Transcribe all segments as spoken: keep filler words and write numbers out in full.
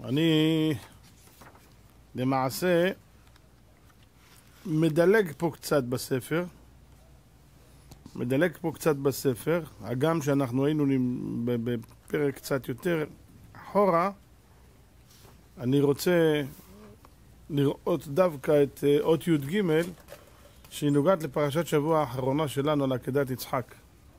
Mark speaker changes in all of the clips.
Speaker 1: אני למעשה מדלג פה קצת בספר, מדלג פה קצת בספר, הגם שאנחנו היינו בפרק קצת יותר אחורה. אני רוצה לראות דווקא את אות י' ג' שהיא נוגעת לפרשת שבוע האחרונה שלנו על עקדת יצחק.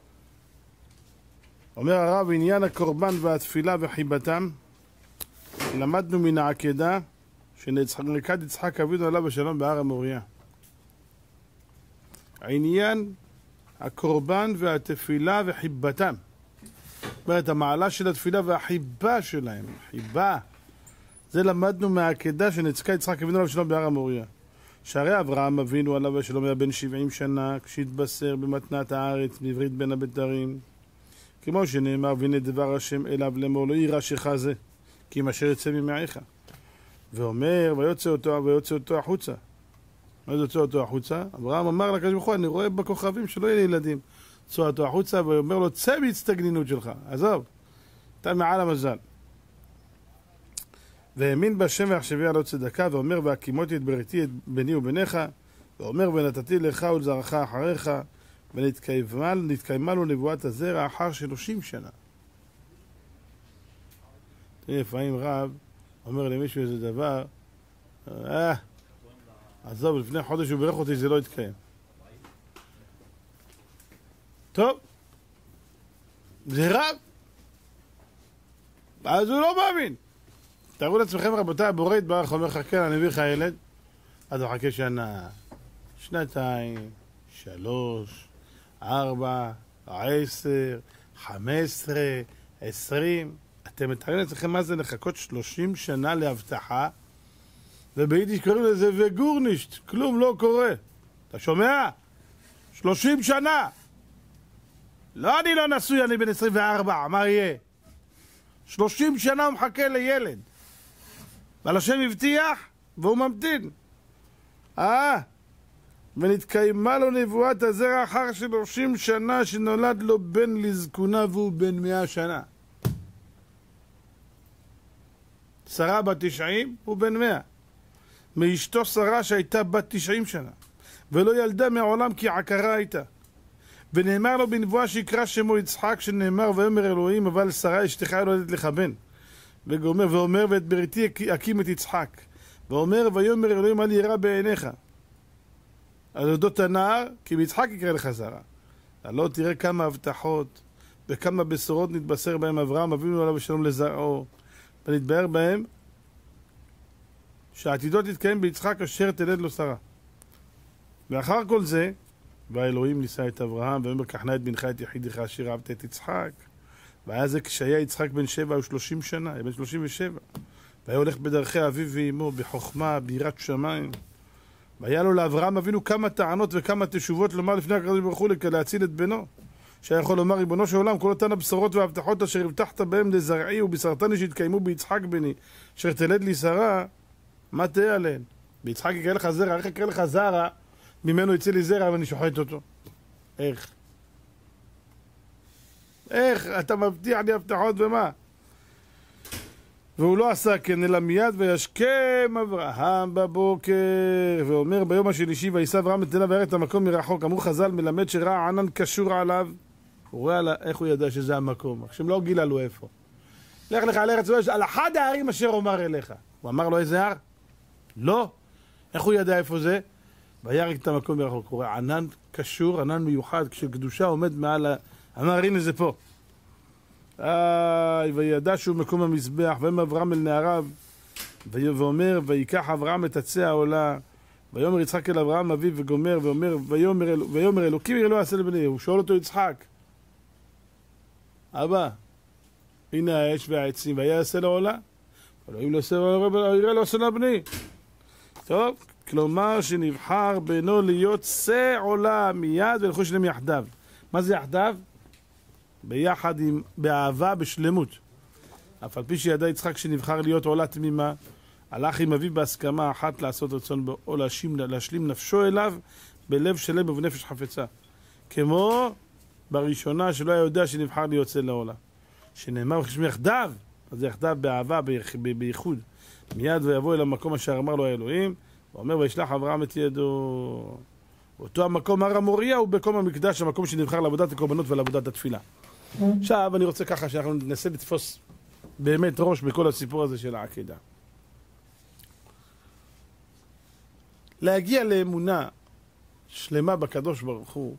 Speaker 1: אומר הרב, עניין הקורבן והתפילה וחיבתם, למדנו מן העקדה שנעקד יצחק אבינו עליו השלום בהר המוריה. העניין הקורבן והתפילה וחיבתם, זאת אומרת המעלה של התפילה והחיבה שלהם, חיבה, זה למדנו מהעקדה שנעקד יצחק אבינו עליו השלום בהר המוריה. שהרי אברהם אבינו עליו השלום היה בן שבעים שנה כשהתבשר במתנת הארץ בעברית בין הבתרים, כמו שנאמר, והנה דבר השם אליו לאמור לא יירש זה כי אם אשר יצא ממעיך, ואומר ויוצא אותו ויוצא אותו החוצה. מה זה יוצא אותו החוצה? אברהם אמר לקדוש ברוך הוא, אני רואה בכוכבים שלא יהיה לי ילדים, יוצא אותו החוצה ואומר לו צא בהצטגנינות שלך, עזוב, אתה מעל המזל. והאמין בהשם ויחשביה לו צדקה, ואומר והקימותי את בריתי את בני וביניך, ואומר ונתתי לך ולזרעך אחריך, ונתקיימה לו נבואת הזרע אחר שלושים שנה. תראי, לפעמים רב אומר למישהו איזה דבר, אה, עזוב, לפני חודש הוא בירך אותי, זה לא יתקיים. טוב, זה רב, אז הוא לא מאמין. תראו לעצמכם רבותיי, הבורא יתברך אומר לך, כן, אני מביא לך ילד, אז הוא חכה שנה, שנתיים, שלוש, ארבע, עשר, חמש עשרה, עשרים. אתם מתארים לעצמכם מה זה לחכות שלושים שנה להבטחה, וביידיש קוראים לזה וגורנישט, כלום לא קורה. אתה שומע? שלושים שנה. לא, אני לא נשוי, אני בן עשרים וארבע, מה יהיה? שלושים שנה הוא מחכה לילד. ועל השם הבטיח, והוא ממתין. אה, ונתקיימה לו נבואת הזרע אחר שלושים שנה שנולד לו בן לזקונה והוא בן מאה שנה. שרה בת תשעים, הוא בן מאה. מאשתו שרה שהייתה בת תשעים שנה, ולא ילדה מעולם כי עקרה הייתה. ונאמר לו בנבואה שיקרא שמו יצחק, שנאמר ויאמר אלוהים אבל שרה אשתך יולדת לך בן. ואומר, ואומר ואת בריתי אקים את יצחק. ואומר ויאמר אלוהים אל ירא בעיניך. על אודות הנער כי ביצחק יקרא לך זרע. הלא תראה כמה הבטחות וכמה בשורות נתבשר בהם אברהם אבינו עליו השלום לזרעו, ונתבהר בהם שהעתידות תתקיים ביצחק אשר תלד לו שרה. ואחר כל זה והאלוהים נישא את אברהם ואומר קח נא את בנך את יחידך אשר אהבת את יצחק. והיה זה כשהיה יצחק בן שבע ושלושים שנה, היה בן שלושים ושבע, והיה הולך בדרכי אביו ואמו בחוכמה ביראת שמיים. והיה לו לאברהם אבינו כמה טענות וכמה תשובות לומר לפני הקדוש ברוך הוא להציל את בנו, שהיה יכול לומר ריבונו של עולם כל אותן הבשורות וההבטחות אשר הבטחת בהם לזרעי ובשרתני שהתקיימו ביצחק בני אשר תלד לי שרה, מה תהיה עליהן? ביצחק יקרא לך זרע, איך יקרא לך זרע? ממנו יצא לי זרע ואני שוחט אותו. איך? איך? אתה מבטיח לי הבטחות ומה? והוא לא עשה כן אלא מיד וישכם אברהם בבוקר ואומר ביום השלישי ויישא אברהם את עיניו וירא את המקום מרחוק. אמרו חז"ל מלמד שראה ענן קשור עליו. הוא רואה על... איך הוא ידע שזה המקום? עכשיו לא גילה לו איפה. לך לך על ארץ על אחד הערים אשר אומר אליך. הוא אמר לו איזה הר? לא. איך הוא ידע איפה זה? וירא את המקום מרחוק. הוא רואה ענן קשור, ענן מיוחד כשקדושה עומד מעל ה... אמר הנה זה פה. איי, וידע שהוא מקום המזבח, ואומר אברהם אל נעריו, ואומר, ויקח אברהם את עצי העולה, ויאמר יצחק אל אברהם אביו וגומר, ואומר, ויאמר, ויאמר אלוקים יראה לו עשה לבני, הוא שואל אותו יצחק, אבא, הנה האש והעצים, והיה עשה לעולה, אלוהים לא עשה, יראה לו עשה לבני. טוב, כלומר שנבחר בינו להיות שא עולה מיד, ולכו שניהם יחדיו. מה זה יחדיו? ביחד עם, באהבה, בשלמות. אף על פי שידע יצחק שנבחר להיות עולה תמימה, הלך עם אביו בהסכמה אחת לעשות רצון בו, או להשלים, להשלים נפשו אליו בלב שלם ובנפש חפצה. כמו בראשונה שלא היה יודע שנבחר להיות צא לעולה. שנאמר וחשמי יחדיו, אז זה יחדיו באהבה, בייחוד. מיד ויבוא אל המקום אשר אמר לו האלוהים, ואומר וישלח אברהם את ידו. אותו המקום הר המוריה הוא במקום המקדש, המקום שנבחר לעבודת הקורבנות ולעבודת התפילה. עכשיו אני רוצה ככה שאנחנו ננסה לתפוס באמת ראש בכל הסיפור הזה של העקדה. להגיע לאמונה שלמה בקדוש ברוך הוא,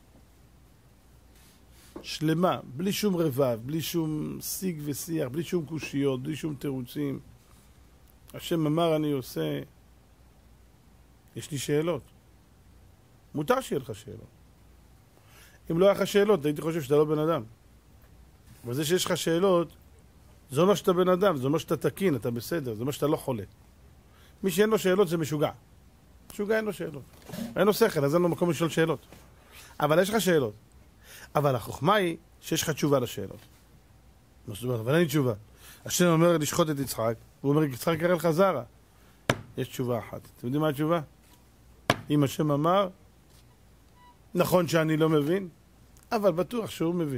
Speaker 1: שלמה, בלי שום רבב, בלי שום שיג ושיח, בלי שום קושיות, בלי שום תירוצים. השם אמר אני עושה. יש לי שאלות. מותר שיהיה לך שאלות. אם לא היה לך שאלות, הייתי חושב שאתה לא בן אדם. וזה שיש לך שאלות, זה אומר שאתה בן אדם, זה אומר שאתה תקין, אתה בסדר, זה אומר שאתה לא חולה. מי שאין לו שאלות זה משוגע. משוגע אין לו שאלות. אין לו שכל, אז אין לו מקום לשאול שאלות. אבל יש לך שאלות. אבל החוכמה היא שיש לך תשובה לשאלות. אבל אין לי תשובה. השם אומר לשחוט את יצחק, הוא אומר יצחק יראה לך זרע. יש תשובה אחת. אתם יודעים מה התשובה? אם השם אמר, נכון שאני לא מבין, אבל בטוח שהוא מבין.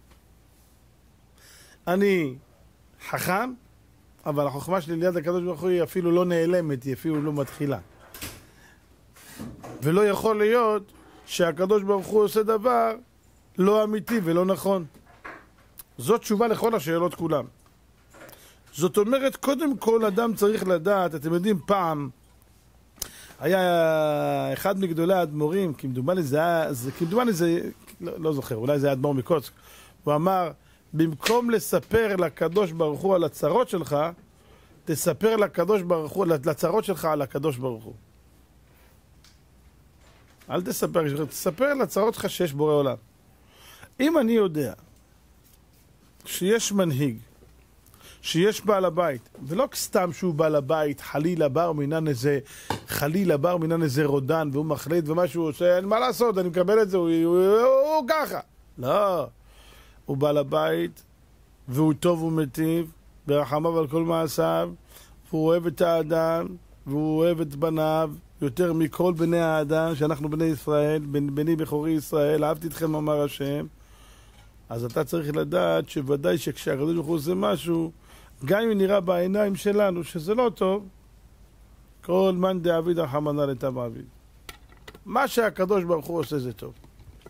Speaker 1: אני חכם, אבל החוכמה שלי ליד הקדוש ברוך הוא היא אפילו לא נעלמת, היא אפילו לא מתחילה. ולא יכול להיות שהקדוש ברוך הוא עושה דבר לא אמיתי ולא נכון. זאת תשובה לכל השאלות כולם. זאת אומרת, קודם כל אדם צריך לדעת, אתם יודעים, פעם היה אחד מגדולי האדמו"רים, כמדומני זה היה, כמדומני זה, לא, לא זוכר, אולי זה היה אדמו"ר מקוצק, הוא אמר, במקום לספר לקדוש ברוך הוא על הצרות שלך, תספר לקדוש ברוך הוא, לצרות שלך על הקדוש ברוך הוא. אל תספר, תספר לצרות שלך שיש בורא עולם. אם אני יודע שיש מנהיג, שיש בעל הבית, ולא סתם שהוא בעל הבית, חלילה בר מינן איזה, חלילה בר מינן איזה רודן, והוא מחליט ומה שהוא עושה, אין מה לעשות, אני מקבל את זה, הוא, הוא, הוא, הוא, הוא ככה. לא, הוא בעל הבית, והוא טוב ומטיב, ברחמיו על כל מעשיו, והוא אוהב את האדם, והוא אוהב את בניו, יותר מכל בני האדם, שאנחנו בני ישראל, בני בכורי ישראל, אהבתי אתכם אמר השם. אז אתה צריך לדעת שוודאי שכשהקדוש ברוך הוא עושה משהו, גם אם נראה בעיניים שלנו שזה לא טוב, כל מאן דעביד רחמנא לטב עביד. מה שהקדוש ברוך הוא עושה זה טוב.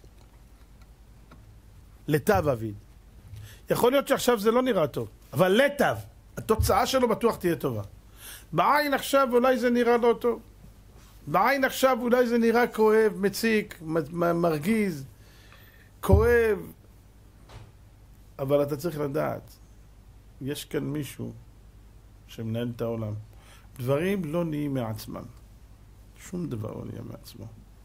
Speaker 1: לטב עביד. יכול להיות שעכשיו זה לא נראה טוב, אבל לטב, התוצאה שלו בטוח תהיה טובה. בעין עכשיו אולי זה נראה לא טוב. בעין עכשיו אולי זה נראה כואב, מציק, מרגיז, כואב. אבל אתה צריך לדעת, יש כאן מישהו שמנהל את העולם. דברים לא נהיים מעצמם. שום דבר לא נהיה מעצמו.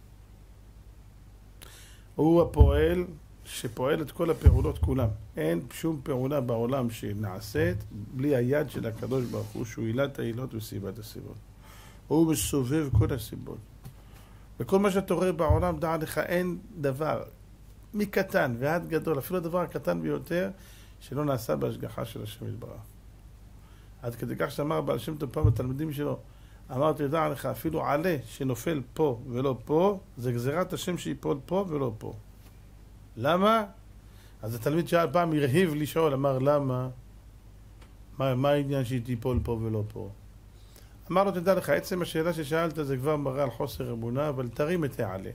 Speaker 1: הוא הפועל שפועל את כל הפעולות כולם. אין שום פעולה בעולם שנעשית בלי היד של הקדוש ברוך הוא, שהוא עילת העילות וסיבת הסיבות. הוא מסובב כל הסיבות. וכל מה שאתה רואה בעולם, דע לך, אין דבר, מקטן ועד גדול, אפילו הדבר הקטן ביותר, שלא נעשה בהשגחה של השם יתברך. עד כדי כך שאמר בעל שם טוב פעם בתלמידים שלו, אמרתי, ידע לך, אפילו עלה שנופל פה ולא פה, זה גזירת השם שיפול פה ולא פה. למה? אז התלמיד שאל פעם, הרהיב לשאול, אמר, למה? מה, מה העניין שהיא תיפול פה ולא פה? אמר לו, תדע לך, עצם השאלה ששאלת זה כבר מראה על חוסר אמונה, אבל תרים את העלה.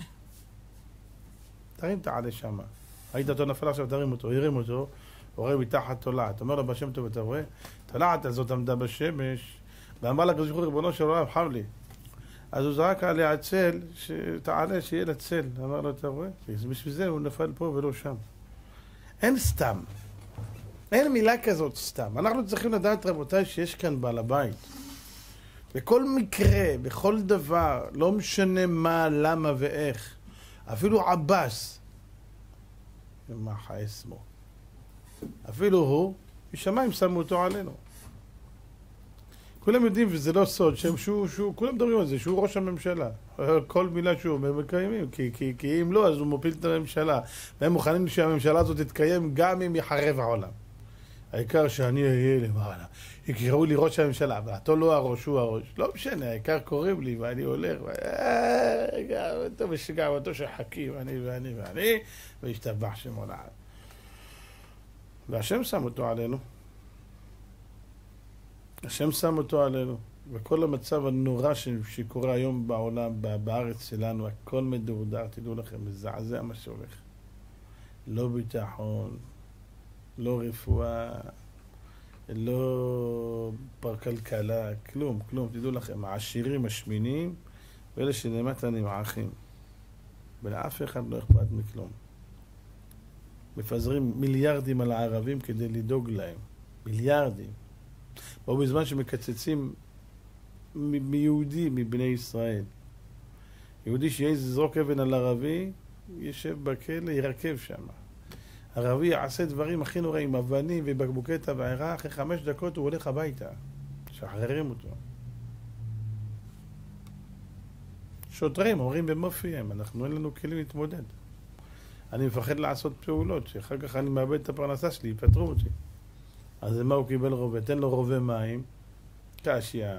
Speaker 1: תרים את העלה שמה. היית אותו נפל עכשיו, תרים אותו, הרים אותו, הוא רואה מתחת תולעת. אומר לו, בשם טוב, אתה רואה? תולעת הזאת עמדה בשמש, ואמר לה, קדוש ברוך הוא ריבונו של עולם, חם לי. אז הוא זרק עליה הצל, שתעלה שיהיה לה צל. אמר לו, אתה רואה? בשביל זה הוא נפל פה ולא שם. אין סתם. אין מילה כזאת סתם. אנחנו צריכים לדעת, רבותיי, שיש כאן בעל הבית. בכל מקרה, בכל דבר, לא משנה מה, למה ואיך. אפילו עבאס, מה חייסמו. אפילו הוא, משמיים שמו אותו עלינו. כולם יודעים, וזה לא סוד, שהם שהוא, שהוא, כולם מדברים על זה, שהוא ראש הממשלה. כל מילה שהוא אומר מקיימים, כי, כי, כי אם לא, אז הוא מופיל את הממשלה. והם מוכנים שהממשלה הזאת תתקיים גם אם יחרב העולם. העיקר שאני אהיה למעלה. יקראו לי ראש הממשלה, אבל אתה לא הראש, הוא הראש. לא משנה, העיקר קוראים לי ואני הולך, ואתה משגע אותו שחכים, אני ואני ואני, וישתבח שמו לעד. והשם שם אותו עלינו. השם שם אותו עלינו. וכל המצב הנורא שקורה היום בעולם, בארץ שלנו, הכל מדורדר, תדעו לכם, מזעזע מה שהולך. לא ביטחון, לא רפואה, לא כלכלה, כלום, כלום. תדעו לכם, העשירים השמינים, ואלה שלמטה נמעכים. ולאף אחד לא אכפת מכלום. מפזרים מיליארדים על הערבים כדי לדאוג להם. מיליארדים. או בזמן שמקצצים מ- מיהודי מבני ישראל. יהודי שיזרוק אבן על ערבי, ישב בכלא, ירכב שם. ערבי יעשה דברים הכי נוראים, אבנים ובקבוקי תבערה, אחרי חמש דקות הוא הולך הביתה. שחררים אותו. שוטרים אומרים במופיהם, אנחנו אין לנו כלים להתמודד. אני מפחד לעשות פעולות, שאחר כך אני מאבד את הפרנסה שלי, יפטרו אותי. אז מה הוא קיבל רובה? תן לו רובה מים, קשיה.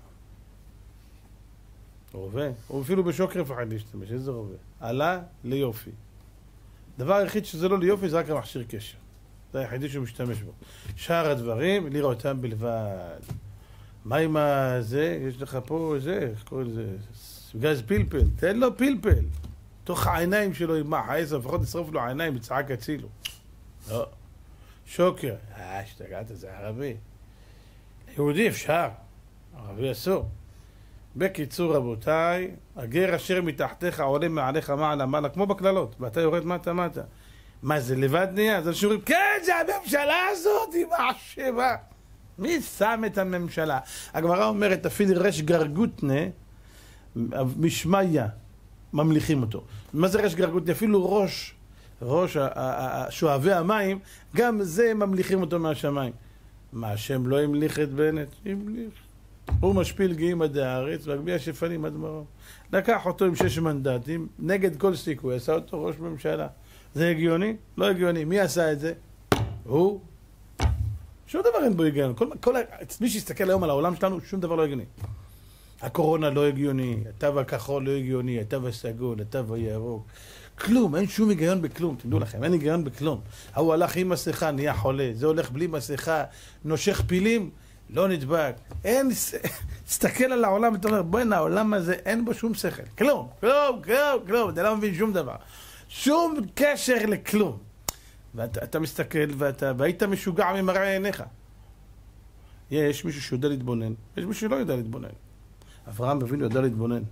Speaker 1: רובה? הוא אפילו בשוקר פחד להשתמש, איזה רובה? עלה ליופי. דבר היחיד שזה לא ליופי זה רק המכשיר קשר. זה היחידי שהוא משתמש בו. שאר הדברים, לראותם בלבד. מה עם זה? יש לך פה זה, איך קוראים לזה? גז פלפל. תן לו פלפל. תוך העיניים שלו עם מה, חייס, לפחות נשרוף לו העיניים, בצעק הצילו. לא. שוקר. אה, שתגעת, זה ערבי. יהודי אפשר. ערבי אסור. בקיצור רבותיי, הגר אשר מתחתיך עולה מעליך מעלה מעלה, כמו בכללות, ואתה יורד מטה מטה. מה זה, לבד נהיה? אז אנשים אומרים, כן, זה הממשלה הזאת, היא מעשבה. מי שם את הממשלה? הגמרא אומרת, אפילו רש גרגותנה, משמיה, ממליכים אותו. מה זה רש גרגותנה? אפילו ראש, ראש שואבי המים, גם זה ממליכים אותו מהשמיים. מה, השם לא המליך את בנט? המליך. הוא משפיל גאים עד הארץ, והגביע שפנים עד מרום. לקח אותו עם שש מנדטים, נגד כל סיכוי, עשה אותו ראש ממשלה. זה הגיוני? לא הגיוני. מי עשה את זה? הוא. שום דבר אין בו הגיוני. כל, כל, מי שיסתכל היום על העולם שלנו, שום דבר לא הגיוני. הקורונה לא הגיוני, התו הכחול לא הגיוני, התו הסגול, התו הירוק. כלום, אין שום היגיון בכלום, תדעו לכם, אין היגיון בכלום. הוא הלך עם מסכה, נהיה חולה, זה הולך בלי מסכה, נושך פילים, לא נדבק. אין, תסתכל על העולם ואתה אומר, בואי, העולם הזה אין בו שום שכל. כלום, כלום, כלום, כלום, אתה לא מבין שום דבר. שום קשר לכלום. ואתה אתה מסתכל ואתה, והיית משוגע ממראה עיניך. יש מישהו שיודע להתבונן, יש מישהו שלא יודע להתבונן. אברהם אבינו ידע להתבונן.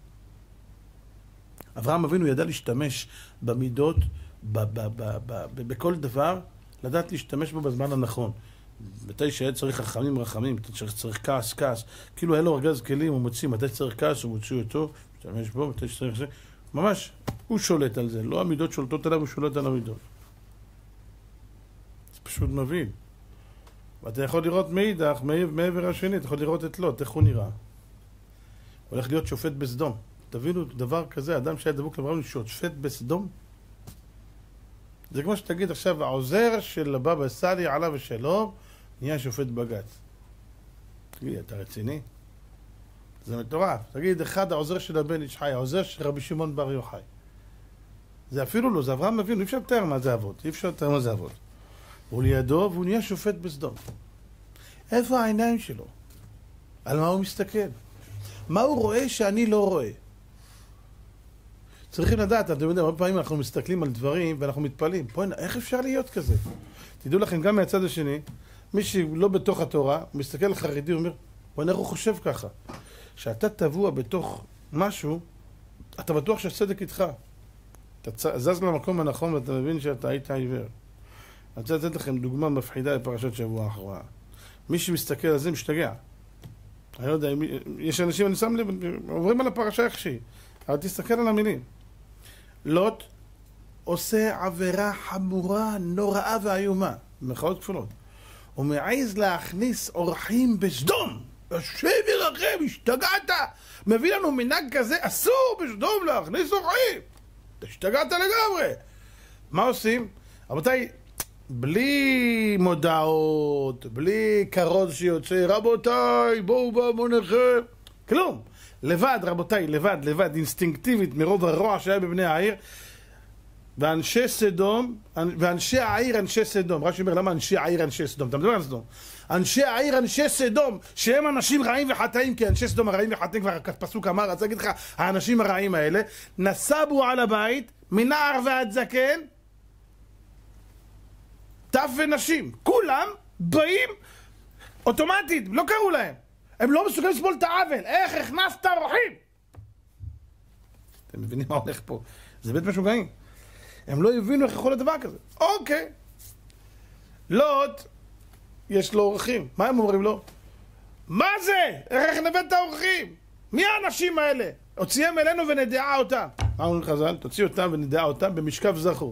Speaker 1: אברהם אבינו ידע להשתמש במידות, ב- ב- ב- ב- ב- בכל דבר, לדעת להשתמש בו בזמן הנכון. מתי שהיה צריך רחמים רחמים, מתי שצריך כעס כעס, כאילו היה לו ארגז כלים, הוא מוציא, מתי שצריך כעס, הוא מוציא אותו, משתמש בו, מתי שצריך זה, ממש, הוא שולט על זה, לא המידות שולטות עליו, הוא שולט על המידות. זה פשוט מבין. ואתה יכול לראות מאידך, מעבר השני, אתה יכול לראות את לוט, איך הוא נראה. הולך להיות שופט בסדום. תבינו דבר כזה, אדם שהיה דבוק לאברהם, שופט בסדום. זה כמו שתגיד עכשיו, העוזר של הבבא סאלי עליו השלום, נהיה שופט בג"ץ. תגיד, אתה רציני? זה מטורף. תגיד, אחד העוזר של הבן איש חי, העוזר של רבי שמעון בר יוחאי. זה אפילו לא, זה אברהם אבינו, אי אפשר לתאר מה זה אבות, אי אפשר לתאר מה זה אבות. הוא לידו והוא נהיה שופט בסדום. איפה העיניים שלו? על מה הוא מסתכל? מה הוא רואה שאני לא רואה? צריכים לדעת, אתם יודעים, הרבה פעמים אנחנו מסתכלים על דברים ואנחנו מתפעלים. פה, איך אפשר להיות כזה? תדעו לכם, גם מהצד השני, מי שלא בתוך התורה, הוא מסתכל על חרדי, הוא אומר, בוא נראה, הוא חושב ככה. כשאתה טבוע בתוך משהו, אתה בטוח שהצדק איתך. אתה זז למקום הנכון ואתה מבין שאתה היית עיוור. אני רוצה לתת לכם דוגמה מפחידה לפרשת שבוע האחרונה. מי שמסתכל על זה משתגע. אני לא יודע, יש אנשים, אני שם לב, עוברים על הפרשה איך שהיא. אבל תסתכל על המילים. לוט עושה עבירה חמורה, נוראה ואיומה, במרכאות כפולות. הוא מעז להכניס אורחים בסדום. יושב ירחם, השתגעת. מביא לנו מנהג כזה, אסור בסדום להכניס אורחים. השתגעת לגמרי. מה עושים? רבותיי, בלי מודעות, בלי כרוז שיוצא, רבותיי, בואו בהמוניכם. כלום. לבד, רבותיי, לבד, לבד, אינסטינקטיבית, מרוב הרוע שהיה בבני העיר, ואנשי סדום, ואנשי העיר אנשי סדום. רש"י אומר, למה אנשי העיר אנשי סדום? אתה מדבר על סדום. אנשי העיר אנשי סדום, שהם אנשים רעים וחטאים, כי אנשי סדום הרעים וחטאים, כבר הפסוק אמר, אז אגיד לך, האנשים הרעים האלה, נסבו על הבית, מנער ועד זקן, טף ונשים, כולם באים אוטומטית, לא קראו להם. הם לא מסוגלים לסבול את העוול. איך הכנסת אורחים? אתם מבינים מה הולך פה? זה בית משוגעים. הם לא הבינו איך יכול להיות דבר כזה. אוקיי. לוט, יש לו אורחים. מה הם אומרים לו? מה זה? איך נבאת האורחים? מי האנשים האלה? הוציאם אלינו ונדעה אותם. מה אומרים חז"ל? תוציא אותם ונדעה אותם במשכב זכור.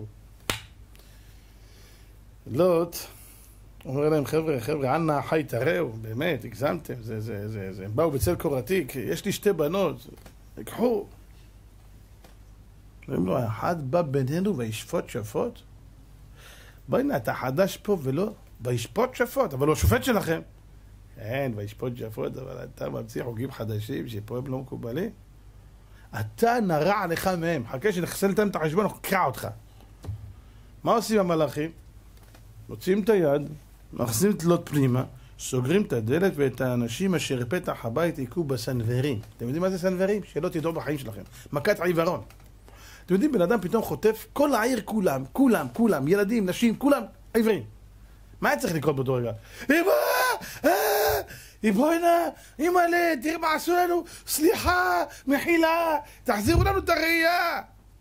Speaker 1: לוט אומר להם, חבר'ה, חבר'ה, אנא חי תראו, באמת, הגזמתם, זה, זה, זה, זה, הם באו בצל קורתי, יש לי שתי בנות, לקחו. אומרים לו, אחד בא בינינו וישפוט שפוט? בואי הנה, אתה חדש פה ולא, וישפוט שפוט, אבל הוא השופט שלכם. כן, וישפוט שפוט, אבל אתה ממציא חוגים חדשים שפה הם לא מקובלים. אתה נרע לך מהם, חכה שנחסל להם את החשבון, אנחנו נקרע אותך. מה עושים המלאכים? מוצאים את היד, מכניסים את לוט פנימה, סוגרים את הדלת ואת האנשים אשר פתח הבית יקו בסנוורים. אתם יודעים מה זה סנוורים? שלא תדעו בחיים שלכם. מכת עיוורון. אתם יודעים, בן אדם פתאום חוטף, כל העיר כולם, כולם, כולם, ילדים, נשים, כולם, עיוורים. מה היה צריך לקרות באותו רגע? אמא! איבוינה, אימא'לה, תראה מה עשו לנו, סליחה, מחילה, תחזירו לנו את הראייה.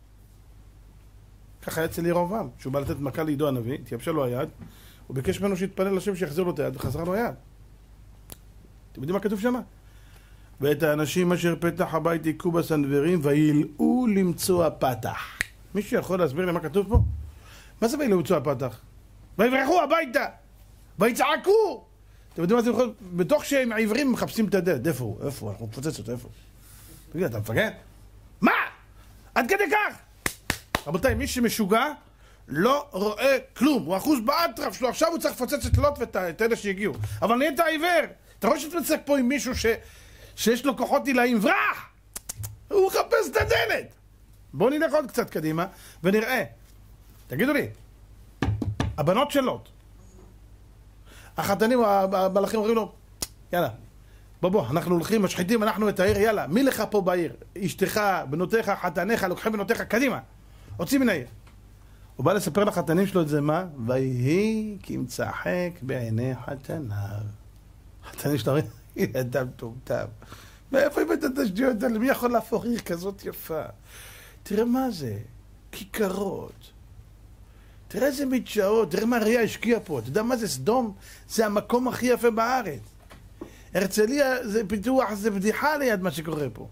Speaker 1: ככה היה אצל ירבעם, שהוא בא לתת מכה לעידו הנביא, התייבשה לו היד, הוא ביקש ממנו שיתפלל לשם שיחזיר לו את היד, וחזרה לו היד. אתם יודעים מה כתוב שמה? ואת האנשים אשר פתח הבית יקו בסנוורים וילאו למצוא הפתח. מישהו יכול להסביר לי מה כתוב פה? מה זה וילאו למצוא הפתח? ויברחו הביתה, ויצעקו. אתם יודעים מה זה יכול? בתוך שהם עיוורים מחפשים את הדלת. איפה הוא? איפה הוא? אנחנו נפוצץ אותו, איפה הוא? תגיד, אתה מפגן? מה? עד כדי כך? רבותיי, מי שמשוגע לא רואה כלום. הוא אחוז באטרף שלו. עכשיו הוא צריך לפוצץ את לוט ואת אלה שהגיעו. אבל נהיית עיוור. אתה רואה שאתה מצק פה עם מישהו ש... שיש לו כוחות עילאים, ברח! הוא מחפש את הדלת. בואו נלך עוד קצת קדימה ונראה. תגידו לי, הבנות של לוט, החתנים, המלאכים אומרים לו, יאללה, בוא בוא, אנחנו הולכים, משחיתים, אנחנו את העיר, יאללה, מי לך פה בעיר? אשתך, בנותיך, חתניך, לוקחים בנותיך, קדימה, הוציא מן העיר. הוא בא לספר לחתנים שלו את זה, מה? ויהי כי מצחק בעיני חתניו. חתנים שלו אומרים, אדם טומטם. מאיפה הבאת את השטויות האלה? מי יכול להפוך עיר כזאת יפה? תראה מה זה, כיכרות. תראה איזה מדשאות, תראה מה ראיה השקיע פה. אתה יודע מה זה סדום? זה המקום הכי יפה בארץ. הרצליה זה פיתוח, זה בדיחה ליד מה שקורה פה.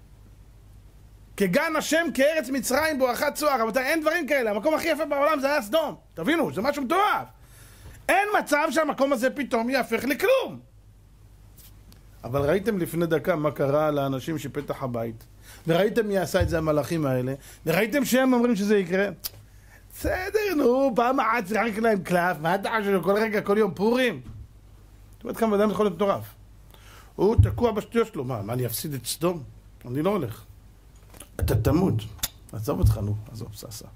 Speaker 1: כגן השם, כארץ מצרים, בואכה צוהר. אבל אין דברים כאלה, המקום הכי יפה בעולם זה היה סדום. תבינו, זה משהו מטורף. אין מצב שהמקום הזה פתאום יהפך לכלום. אבל ראיתם לפני דקה מה קרה לאנשים שפתח הבית. וראיתם מי עשה את זה המלאכים האלה. וראיתם שהם אומרים שזה יקרה. בסדר, נו, פעם אחת שיחק להם קלף, מה אתה חושב, כל רגע, כל יום פורים? זאת אומרת, כמה אדם יכול להיות מטורף. הוא תקוע בשטויות שלו, מה, מה, אני אפסיד את סדום? אני לא הולך. אתה תמות. עזוב אותך, נו, עזוב, ססה.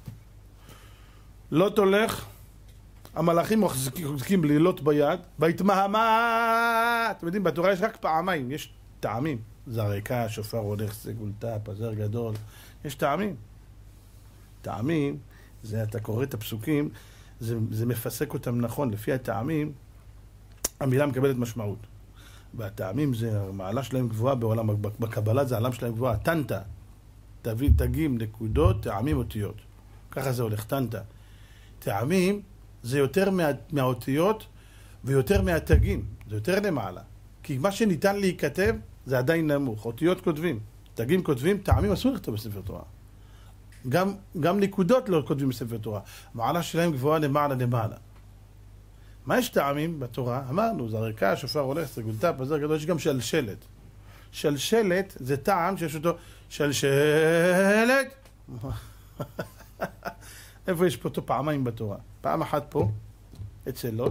Speaker 1: לוט הולך, המלאכים מחזיקים לילות ביד, בהתמהמה, אתם יודעים, בתורה יש רק פעמיים, יש טעמים. זרקה, שופר הולך, סגולתה, פזר גדול, יש טעמים. טעמים, זה אתה קורא את הפסוקים, זה, זה מפסק אותם נכון, לפי הטעמים, המילה מקבלת משמעות. והטעמים זה, המעלה שלהם גבוהה בעולם, בקבלה זה העולם שלהם גבוהה, טנטה, תביא תגים, נקודות, טעמים, אותיות. ככה זה הולך, טנטה. טעמים זה יותר מה, מהאותיות ויותר מהתגים, זה יותר למעלה. כי מה שניתן להיכתב זה עדיין נמוך, אותיות כותבים, תגים כותבים, טעמים אסור לכתוב בספר תורה. גם, גם נקודות לא כותבים בספר תורה. המעלה שלהם גבוהה למעלה למעלה. מה יש טעמים בתורה? אמרנו, זרקה, שופר הולך, סגולתה, פזר גדול, יש גם שלשלת. שלשלת זה טעם שיש אותו, שלשלת. איפה יש פה אותו פעמיים בתורה? פעם אחת פה, אצל לוט,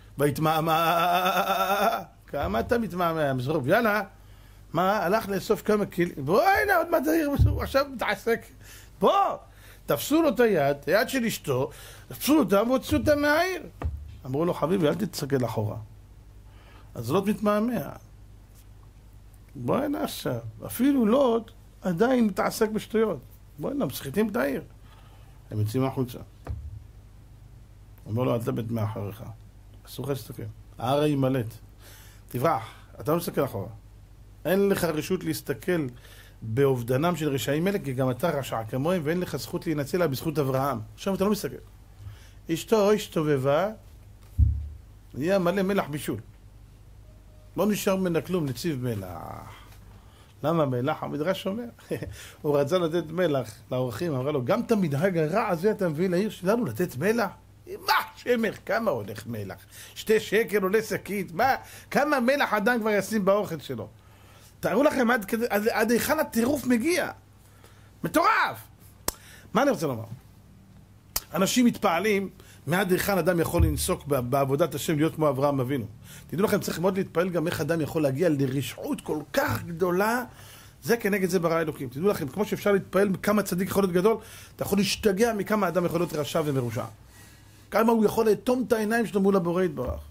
Speaker 1: והתמהמה, כמה אתה מתמהמה? מזרוב, יאללה, מה, הלך לאסוף כמה קיל, בוא הנה, עוד מעט, עכשיו מתעסק. בוא, תפסו לו את היד, היד של אשתו, תפסו אותה והוציאו אותה מהעיר. אמרו לו, חביבי, אל תתסתכל אחורה. אז לוט מתמהמה. בוא הנה עכשיו. אפילו לוט עדיין מתעסק בשטויות. בוא הנה, מסחיטים את העיר. הם יוצאים החוצה. אומר לו, אל תבט מאחריך. אסור לך להסתכל. ההר יימלט. תברח, אתה לא מסתכל אחורה. אין לך רשות להסתכל באובדנם של רשעים אלה, כי גם אתה רשע כמוהם, ואין לך זכות להינצל לה בזכות אברהם. עכשיו אתה לא מסתכל. אשתו השתובבה, נהיה מלא מלח בישול. לא נשאר ממנה כלום, נציב מלח. למה מלח? המדרש אומר. הוא רצה לתת מלח לאורחים, אמרה לו, גם את המנהג הרע הזה אתה מביא לעיר שלנו לתת מלח? מה שמר? כמה הולך מלח? שתי שקל עולה שקית? מה? כמה מלח אדם כבר ישים באוכל שלו? תראו לכם עד, עד, עד היכן הטירוף מגיע. מטורף! מה אני רוצה לומר? אנשים מתפעלים מעד היכן אדם יכול לנסוק בעבודת השם להיות כמו אברהם אבינו. תדעו לכם, צריך מאוד להתפעל גם איך אדם יכול להגיע לרשעות כל כך גדולה. זה כנגד זה ברא אלוקים. תדעו לכם, כמו שאפשר להתפעל מכמה צדיק יכול להיות גדול, אתה יכול להשתגע מכמה אדם יכול להיות רשע ומרושע. כמה הוא יכול לאטום את העיניים שלו מול הבורא יתברך.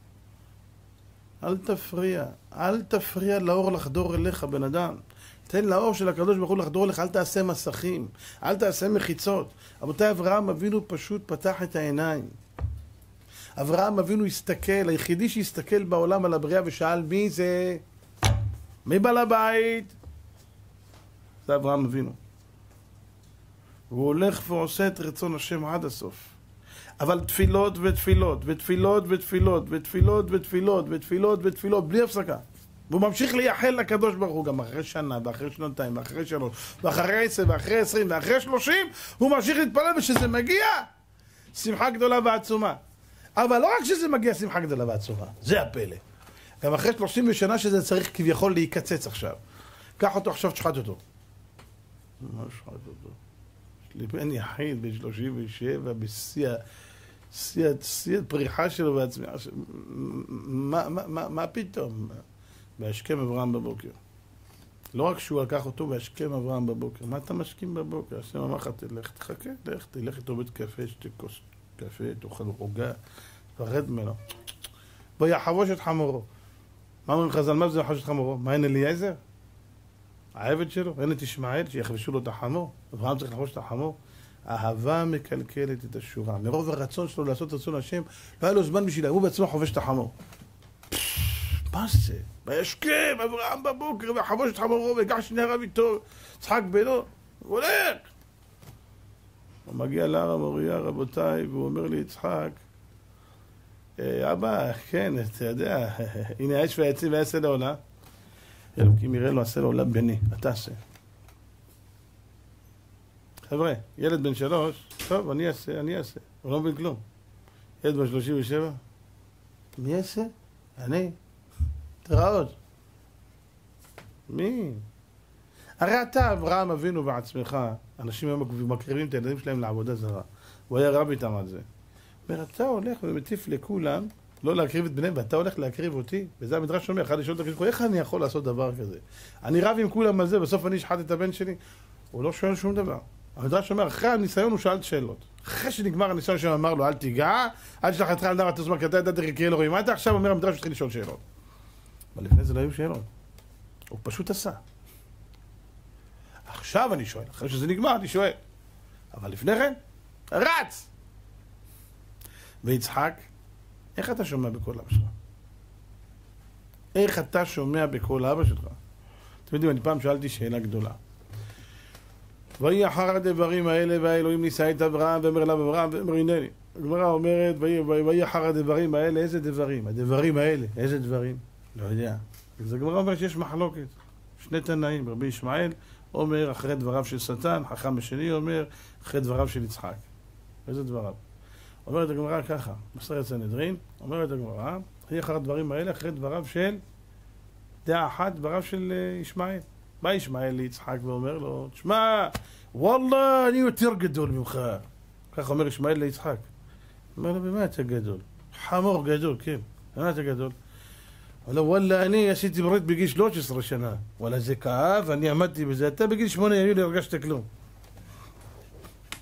Speaker 1: אל תפריע, אל תפריע לאור לחדור אליך, בן אדם. תן לאור של הקדוש ברוך הוא לחדור אליך, אל תעשה מסכים, אל תעשה מחיצות. רבותיי, אברהם אבינו פשוט פתח את העיניים. אברהם אבינו הסתכל, היחידי שהסתכל בעולם על הבריאה ושאל מי זה? מי בעל הבית? זה אברהם אבינו. הוא הולך ועושה את רצון השם עד הסוף. אבל תפילות ותפילות ותפילות ותפילות ותפילות ותפילות ותפילות ותפילות בלי הפסקה. והוא ממשיך לייחל לקדוש ברוך הוא גם אחרי שנה ואחרי שנתיים ואחרי שלוש ואחרי עשר ואחרי עשרים ואחרי שלושים הוא ממשיך להתפלל ושזה מגיע שמחה גדולה ועצומה. אבל לא רק שזה מגיע שמחה גדולה ועצומה, זה הפלא. גם אחרי שלושים שנה שזה צריך כביכול להיקצץ עכשיו. קח אותו עכשיו, תשחט אותו. מה שחט אותו? יש לי בן יחיד ב-שלושים ושבע בשיא שיא הפריחה שלו בעצמי. מה, מה, מה, מה פתאום? בהשכם אברהם בבוקר. לא רק שהוא לקח אותו בהשכם אברהם בבוקר. מה אתה משכים בבוקר? השם אמר לך, תלך, תחכה, תלך, תלך איתו בית קפה, שתי כוס קפה, תאכל עוגה, תפחד ממנו. בוא יחבוש את חמורו. מה אומרים חז"ל? מה זה יחבוש את חמורו? מה אין אליעזר? העבד שלו? אין את ישמעאל שיחבשו לו את החמור? אברהם צריך לחבוש את החמור? אהבה מקלקלת את השורה. מרוב הרצון שלו לעשות רצון השם, לא היה לו זמן בשבילה, הוא בעצמו חובש את החמור. מה זה? וישכם אברהם בבוקר וחבוש את חמורו וגש שני הרב איתו, צחק בינו, הוא הולך. הוא מגיע להר המוריה, רבותיי, והוא אומר לי, יצחק, אבא, כן, אתה יודע, הנה האש והעצים ויעשה לעולה. אלוקים יראה לו, עשה לעולה בני, אתה עשה. חבר'ה, ילד בן שלוש, טוב, אני אעשה, אני אעשה, הוא לא מבין כלום. ילד בן שלושים ושבע, מי יעשה? אני. תראה עוד. מי? הרי אתה, אברהם אבינו בעצמך, אנשים היום מקריבים את הילדים שלהם לעבודה זרה. הוא היה רב איתם על זה. אומר, אתה הולך ומטיף לכולם, לא להקריב את בניהם, ואתה הולך להקריב אותי? וזה המדרש אומר, אחד לשאול את הקריב, איך אני יכול לעשות דבר כזה? אני רב עם כולם על זה, בסוף אני אשחט את הבן שלי? הוא לא שואל שום דבר. המדרש אומר, אחרי הניסיון הוא שאל שאלות. אחרי שנגמר הניסיון שם אמר לו, אל תיגע, אל תשלח את חייל דבר תזמן, כי אתה ידעת איך יקרה אלוהים. אתה עכשיו אומר, המדרש התחיל לשאול שאלות. אבל לפני זה לא היו שאלות. הוא פשוט עשה. עכשיו אני שואל, אחרי שזה נגמר אני שואל. אבל לפני כן, רץ! ויצחק, איך אתה שומע בקול אבא שלך? איך אתה שומע בקול אבא שלך? אתם יודעים, אני פעם שאלתי שאלה גדולה. ויהי אחר הדברים האלה, והאלוהים נישא את אברהם, ואומר אליו אברהם, ואומר הנני. הגמרא אומרת, ויהי אחר הדברים האלה, איזה דברים? הדברים האלה, איזה דברים? לא יודע. אז הגמרא אומרת שיש מחלוקת. שני תנאים, רבי ישמעאל אומר אחרי דבריו של שטן, חכם השני אומר אחרי דבריו של יצחק. איזה דבריו? אומרת הגמרא ככה, מסכת סנהדרין, אומרת הגמרא, ויהי אחר הדברים האלה, אחרי דבריו של דעה אחת, דבריו של ישמעאל. בא ישמעאל ליצחק ואומר לו, תשמע, וואלה, אני יותר גדול ממך. כך אומר ישמעאל ליצחק. אומר לו, במה אתה גדול? חמור גדול, כן. במה אתה גדול? אומר לו, וואלה, אני עשיתי ברית בגיל שלוש עשרה שנה. וואלה, זה כאב, אני עמדתי בזה. אתה בגיל שמונה ימים לא הרגשת כלום.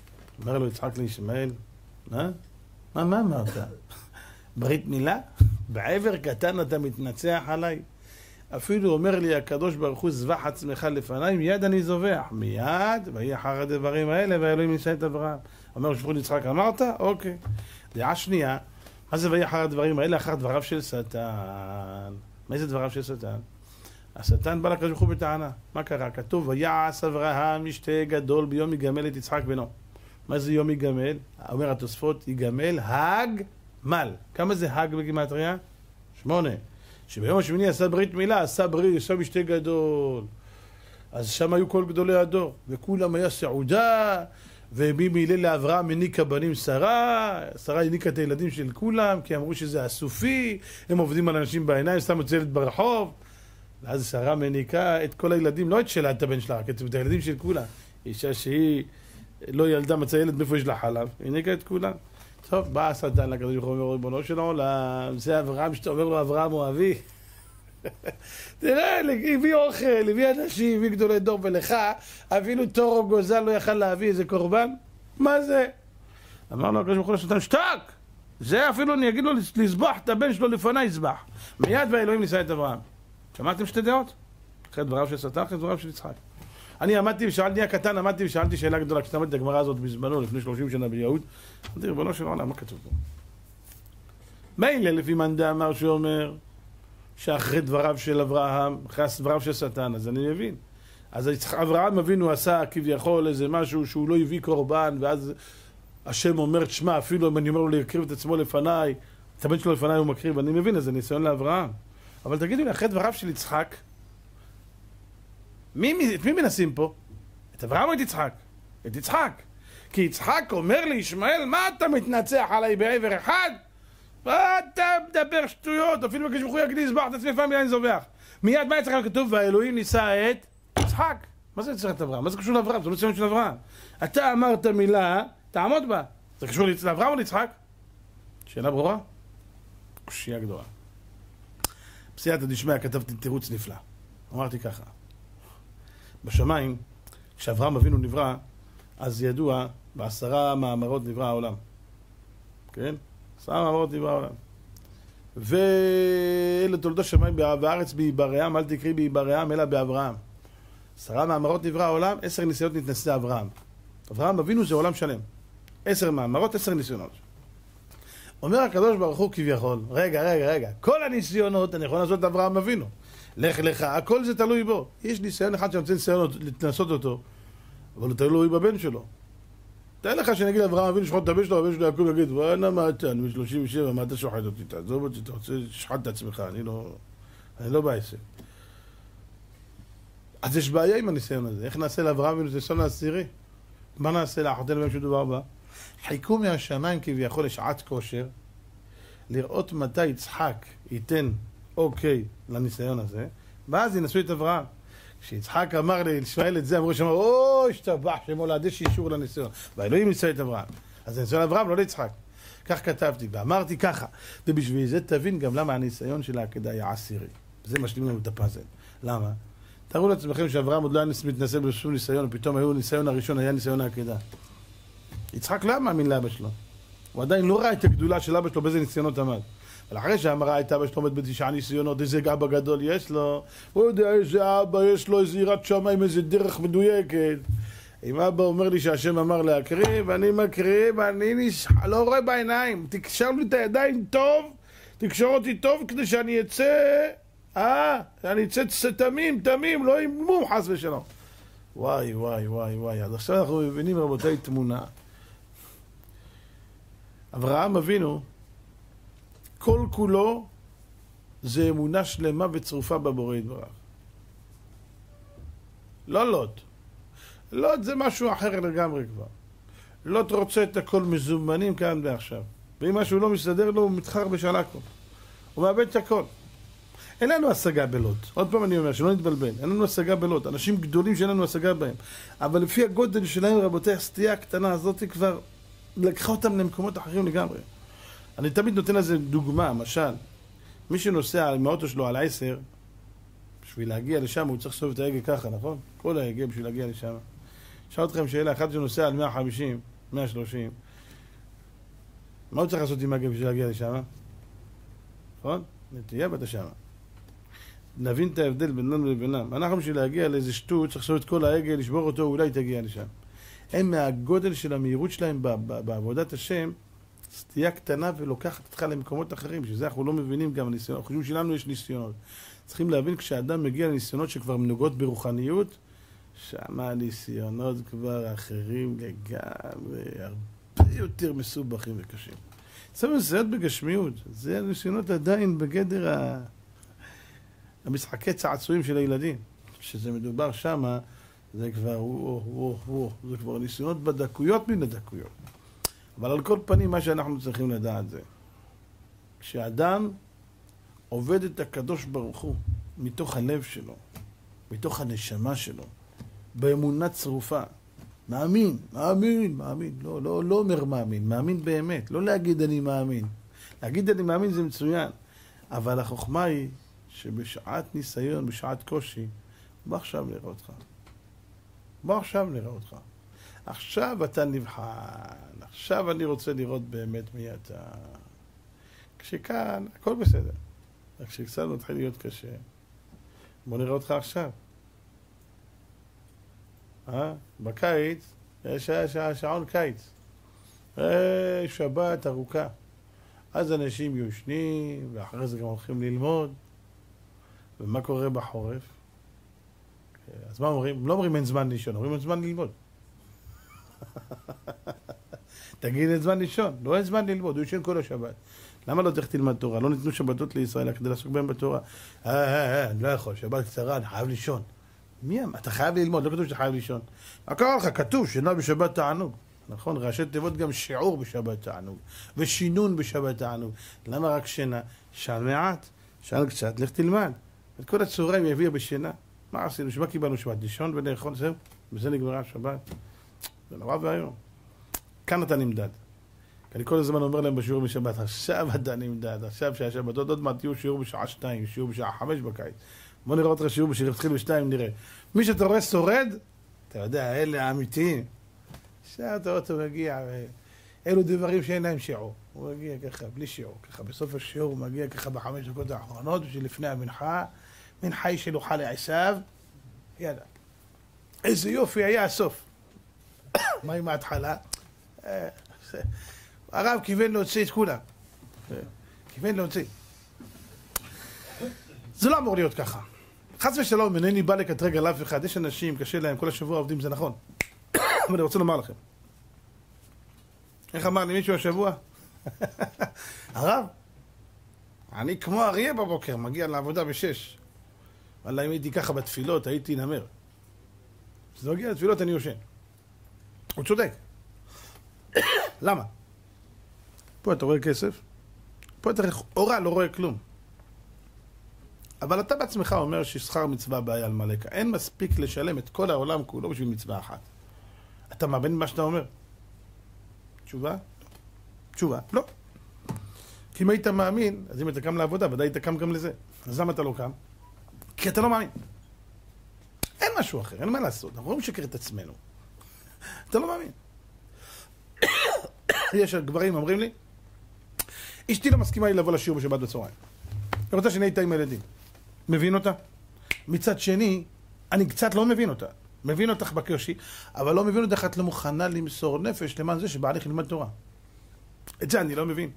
Speaker 1: אומר לו יצחק לישמעאל, מה? מה, מה אמרת? ברית מילה? בעבר קטן אתה מתנצח עליי? אפילו אומר לי הקדוש ברוך הוא, זבח עצמך לפניי, מיד אני זובח. מיד, ויהי אחר הדברים האלה, והאלוהים נישא את אברהם. אומר שפחות יצחק, אמרת? אוקיי. דעה שנייה, מה זה ויהי אחר הדברים האלה? אחר דבריו של שטן. מה זה דבריו של שטן? השטן בא לקדוש ברוך הוא בטענה. מה קרה? כתוב, ויעש אברהם משתה גדול ביום יגמל את יצחק בנו. מה זה יום יגמל? אומר התוספות, יגמל הג מל. כמה זה הג בגימטריה? שמונה. שביום השמיני עשה ברית מילה, עשה ברית, עשה משתה גדול. אז שם היו כל גדולי הדור, וכולם היה סעודה, ומי מילל לאברהם הניקה בנים שרה, שרה הניקה את הילדים של כולם, כי אמרו שזה הסופי, הם עובדים על אנשים בעיניים, סתם יוצלת ברחוב. ואז שרה מניקה את כל הילדים, לא את שלה, את הבן שלה, רק את הילדים של כולם. אישה שהיא לא ילדה מצא ילד, מאיפה יש לה חלב, היא ניקה את כולם. טוב, בא השטן לקדוש ברוך הוא ואומר, ריבונו של העולם, זה אברהם שאתה אומר לו אברהם הוא אבי. תראה, הביא אוכל, הביא אנשים, הביא גדולי דור, ולך אפילו תור או גוזל לא יכל להביא איזה קורבן? מה זה? אמר לו הקדוש ברוך הוא לשטן, שתק! זה אפילו אני אגיד לו לסבח את הבן שלו לפני יסבח. מיד והאלוהים נישא את אברהם. שמעתם שתי דעות? אחרי דבריו של שטן, אחרי דבריו של יצחק. אני עמדתי ושאלתי, הקטן עמדתי ושאלתי שאלה גדולה, כשתעמד את הגמרא הזאת בזמנו, לפני שלושים שנה ביהוד, אמרתי, ריבונו של עולם, מה כתוב פה? מילא לפי מאן דאמר שאומר שאחרי דבריו של אברהם, אחרי דבריו של שטן, אז אני מבין. אז אברהם אבינו עשה כביכול איזה משהו שהוא לא הביא קורבן, ואז השם אומר, תשמע, אפילו אם אני אומר לו להקריב את עצמו לפניי, את הבן שלו לפניי הוא מקריב, אני מבין, אז זה ניסיון לאברהם. אבל תגידו לי, אחרי דבריו של יצחק, מי, את מי מנסים פה? את אברהם או את יצחק? את יצחק. כי יצחק אומר לי, ישמעאל, מה אתה מתנצח עליי בעבר אחד? אתה מדבר שטויות, אפילו בקש ברוך הוא יגיד לי, זבח את עצמי פעם מילה אני זובח. מיד מה יצחק כתוב? והאלוהים נישא את יצחק. מה זה יצחק את אברהם? מה זה קשור לאברהם? זה לא ציון של אברהם. אתה אמרת מילה, תעמוד בה. זה קשור לאברהם או ליצחק? שאלה ברורה? קשייה גדולה. בסייעתא דשמיא כתבתי תירוץ נפלא. אמרתי ככה. בשמיים, כשאברהם אבינו נברא, אז ידוע, בעשרה מאמרות נברא העולם. כן? עשרה מאמרות נברא העולם. ואלה תולדות שמיים בארץ בהיברעם, אל תקראי בהיברעם, אלא באברהם. עשרה מאמרות נברא העולם, עשר ניסיונות נתנסה אברהם. אברהם אבינו זה עולם שלם. עשר מאמרות, עשר ניסיונות. אומר הקדוש ברוך הוא כביכול, רגע, רגע, רגע, כל הניסיונות אני יכול לעשות את אברהם אבינו. לך לך, הכל זה תלוי בו. יש ניסיון אחד שאני רוצה ניסיון להתנסות אותו, אבל הוא תלוי בבן שלו. תאר לך שאני אגיד לאברהם אבינו שחוט את הבן שלו, הבן שלו יעקב יגיד, ואנה מה אתה, אני ב-שלושים ושבע, מה אתה שוחט אותי? תעזוב אותי, אתה רוצה לשחט את עצמך, אני לא, אני לא בעסק. אז יש בעיה עם הניסיון הזה. איך נעשה לאברהם אבינו ניסיון העשירי? מה נעשה לאחותינו בהם שדובר בה? חיכו מהשמיים כביכול לשעת כושר, לראות מתי יצחק ייתן אוקיי לניסיון הזה, ואז ינסו את אברהם. כשיצחק אמר לישמעאל את זה, אמרו שם, או, השתבח שמו להדש אישור לניסיון. והאלוהים ניסה את אברהם. אז זה ניסיון אברהם, לא ליצחק. כך כתבתי, ואמרתי ככה. ובשביל זה תבין גם למה הניסיון של העקדה היה עשירי. זה משלים לנו את הפאזל. למה? תראו לעצמכם שאברהם עוד לא היה מתנסה בשום ניסיון, ופתאום היו ניסיון הראשון, היה ניסיון העקדה. יצחק לא היה מאמין לאבא שלו. הוא עדיין לא ראה את הגדולה של אבא שלו באיזה ניסיונות עמד. אבל אחרי שאמרה את אבא שלו עומד בתשעה ניסיונות, איזה אבא גדול יש לו, הוא יודע איזה אבא יש לו, איזה יראת שמיים, איזה דרך מדויקת. אם אבא אומר לי שהשם אמר להקריב, אני מקריב, אני נש... לא רואה בעיניים, תקשר לי את הידיים טוב, תקשר אותי טוב כדי שאני אצא, אה, שאני אצא תמים, תמים, לא עם מום חס ושלום. וואי, וואי, וואי, וואי, אז עכשיו אנחנו מבינים רבותיי תמונה. אברהם אבינו, כל כולו זה אמונה שלמה וצרופה בבורא יתברך. לא לוט. לוט זה משהו אחר לגמרי כבר. לוט רוצה את הכל מזומנים כאן ועכשיו. ואם משהו לא מסתדר לו, הוא מתחר בשלקו. הוא מאבד את הכל. אין לנו השגה בלוט. עוד פעם אני אומר, שלא נתבלבל. אין לנו השגה בלוט. אנשים גדולים שאין לנו השגה בהם. אבל לפי הגודל שלהם, רבותיי, הסטייה הקטנה הזאת כבר לקחה אותם למקומות אחרים לגמרי. אני תמיד נותן לזה דוגמה, משל. מי שנוסע מהאוטו שלו על עשר, בשביל להגיע לשם הוא צריך לסובב את ההגה ככה, נכון? כל ההגה בשביל להגיע לשם. שאל אתכם שאלה, אחד שנוסע על מאה וחמישים, מאה ושלושים. מה הוא צריך לעשות עם הגב בשביל להגיע לשם? נכון? נטייה בת השמה. נבין את ההבדל ביננו לבינם. אנחנו בשביל להגיע לאיזה שטות, צריך לעשות את כל העגל, לשבור אותו, אולי תגיע לשם. הם מהגודל של המהירות שלהם בעבודת השם, סטייה קטנה ולוקחת אותך למקומות אחרים. בשביל זה אנחנו לא מבינים גם ניסיונות. חושבים שלנו יש ניסיונות. צריכים להבין כשאדם מגיע לניסיונות שכבר מנוגעות ברוחניות, שם הניסיונות כבר אחרים לגמרי, הרבה יותר מסובכים וקשים. זה ניסיונות בגשמיות. זה הניסיונות עדיין בגדר ה... המשחקי צעצועים של הילדים. כשזה מדובר שם, זה כבר, וואו, וואו, וואו, זה כבר ניסיונות בדקויות מן הדקויות. אבל על כל פנים, מה שאנחנו צריכים לדעת זה, כשאדם עובד את הקדוש ברוך הוא, מתוך הלב שלו, מתוך הנשמה שלו, באמונה צרופה, מאמין, מאמין, מאמין, לא, לא, לא אומר מאמין, מאמין באמת, לא להגיד אני מאמין. להגיד אני מאמין זה מצוין, אבל החוכמה היא שבשעת ניסיון, בשעת קושי, בוא עכשיו נראה אותך. בוא עכשיו נראה אותך. עכשיו אתה נבחן, עכשיו אני רוצה לראות באמת מי אתה. כשכאן, הכל בסדר. רק כשקצת מתחיל להיות קשה, בוא נראה אותך עכשיו. אה? בקיץ, יש שעון קיץ. אה, שבת ארוכה. אז אנשים יושנים, ואחרי זה גם הולכים ללמוד. ומה קורה בחורף? אז מה אומרים? לא אומרים אין זמן לישון, אומרים אין זמן ללמוד. תגיד אין זמן לישון, לא אין זמן ללמוד, הוא ישן כל השבת. למה לא צריך תלמד תורה? לא ניתנו שבתות לישראל כדי לעסוק בהם בתורה. אה, אה, אה, אני לא יכול, שבת קצרה, אני חייב לישון. מי? אתה חייב ללמוד, לא כתוב שאתה חייב לישון. מה קרה לך? כתוב, שינה בשבת תענוג. נכון, ראשי תיבות גם שיעור בשבת תענוג, ושינון בשבת תענוג. למה רק שינה? שאל מעט, שאל קצת, לך תלמד. את כל הצהריים יביאה בשינה. מה עשינו? שמה קיבלנו שבת? לישון ולאכול, זהו? בזה נגמרה השבת. זה נורא והיום. כאן אתה נמדד. כי אני כל הזמן אומר להם בשיעור בשבת, עכשיו אתה נמדד, עכשיו שהשבתות עוד מעט יהיו שיעור בשעה שתיים, שיעור בשעה חמש בקיץ. בוא נראה אותך שיעור בשביל להתחיל בשתיים, נראה. מי שאתה רואה שורד, אתה יודע, אלה האמיתיים. עכשיו אתה רואה אותו מגיע, אלו דברים שאין להם שיעור. הוא מגיע ככה, בלי שיעור, ככה בסוף השיעור הוא מגיע ככה בחמש דקות האחרונות, שלפני המנחה, מנחי שלוחה לעשיו, יאללה. איזה יופי היה הסוף. מה עם ההתחלה? הרב כיוון להוציא את כולם. כיוון להוציא. זה לא אמור להיות ככה. חס ושלום, אינני בא לקטרג על אף אחד. יש אנשים, קשה להם, כל השבוע עובדים, זה נכון. אבל אני רוצה לומר לכם. איך אמר לי מישהו השבוע? הרב, אני כמו אריה בבוקר, מגיע לעבודה בשש. אבל אם הייתי ככה בתפילות, הייתי נמר. כשזה מגיע לתפילות, אני יושן. הוא צודק. למה? פה אתה רואה כסף, פה אתה אורה, לא רואה כלום. אבל אתה בעצמך אומר ששכר מצווה בעיה על מלאקה. אין מספיק לשלם את כל העולם כולו בשביל מצווה אחת. אתה מאמין מה שאתה אומר? תשובה? תשובה, לא. כי אם היית מאמין, אז אם אתה קם לעבודה, ודאי היית קם גם לזה. אז למה אתה לא קם? כי אתה לא מאמין. אין משהו אחר, אין מה לעשות. אנחנו לא משקר את עצמנו. אתה לא מאמין. יש גברים אומרים לי, אשתי לא מסכימה לי לבוא לשיעור בשבת בצהריים. היא רוצה שאני איתה עם הילדים. מבין אותה? מצד שני, אני קצת לא מבין אותה. מבין אותך בקושי, אבל לא מבין אותך, את לא מוכנה למסור נפש למען זה שבעליך ילמד תורה. את זה אני לא מבין.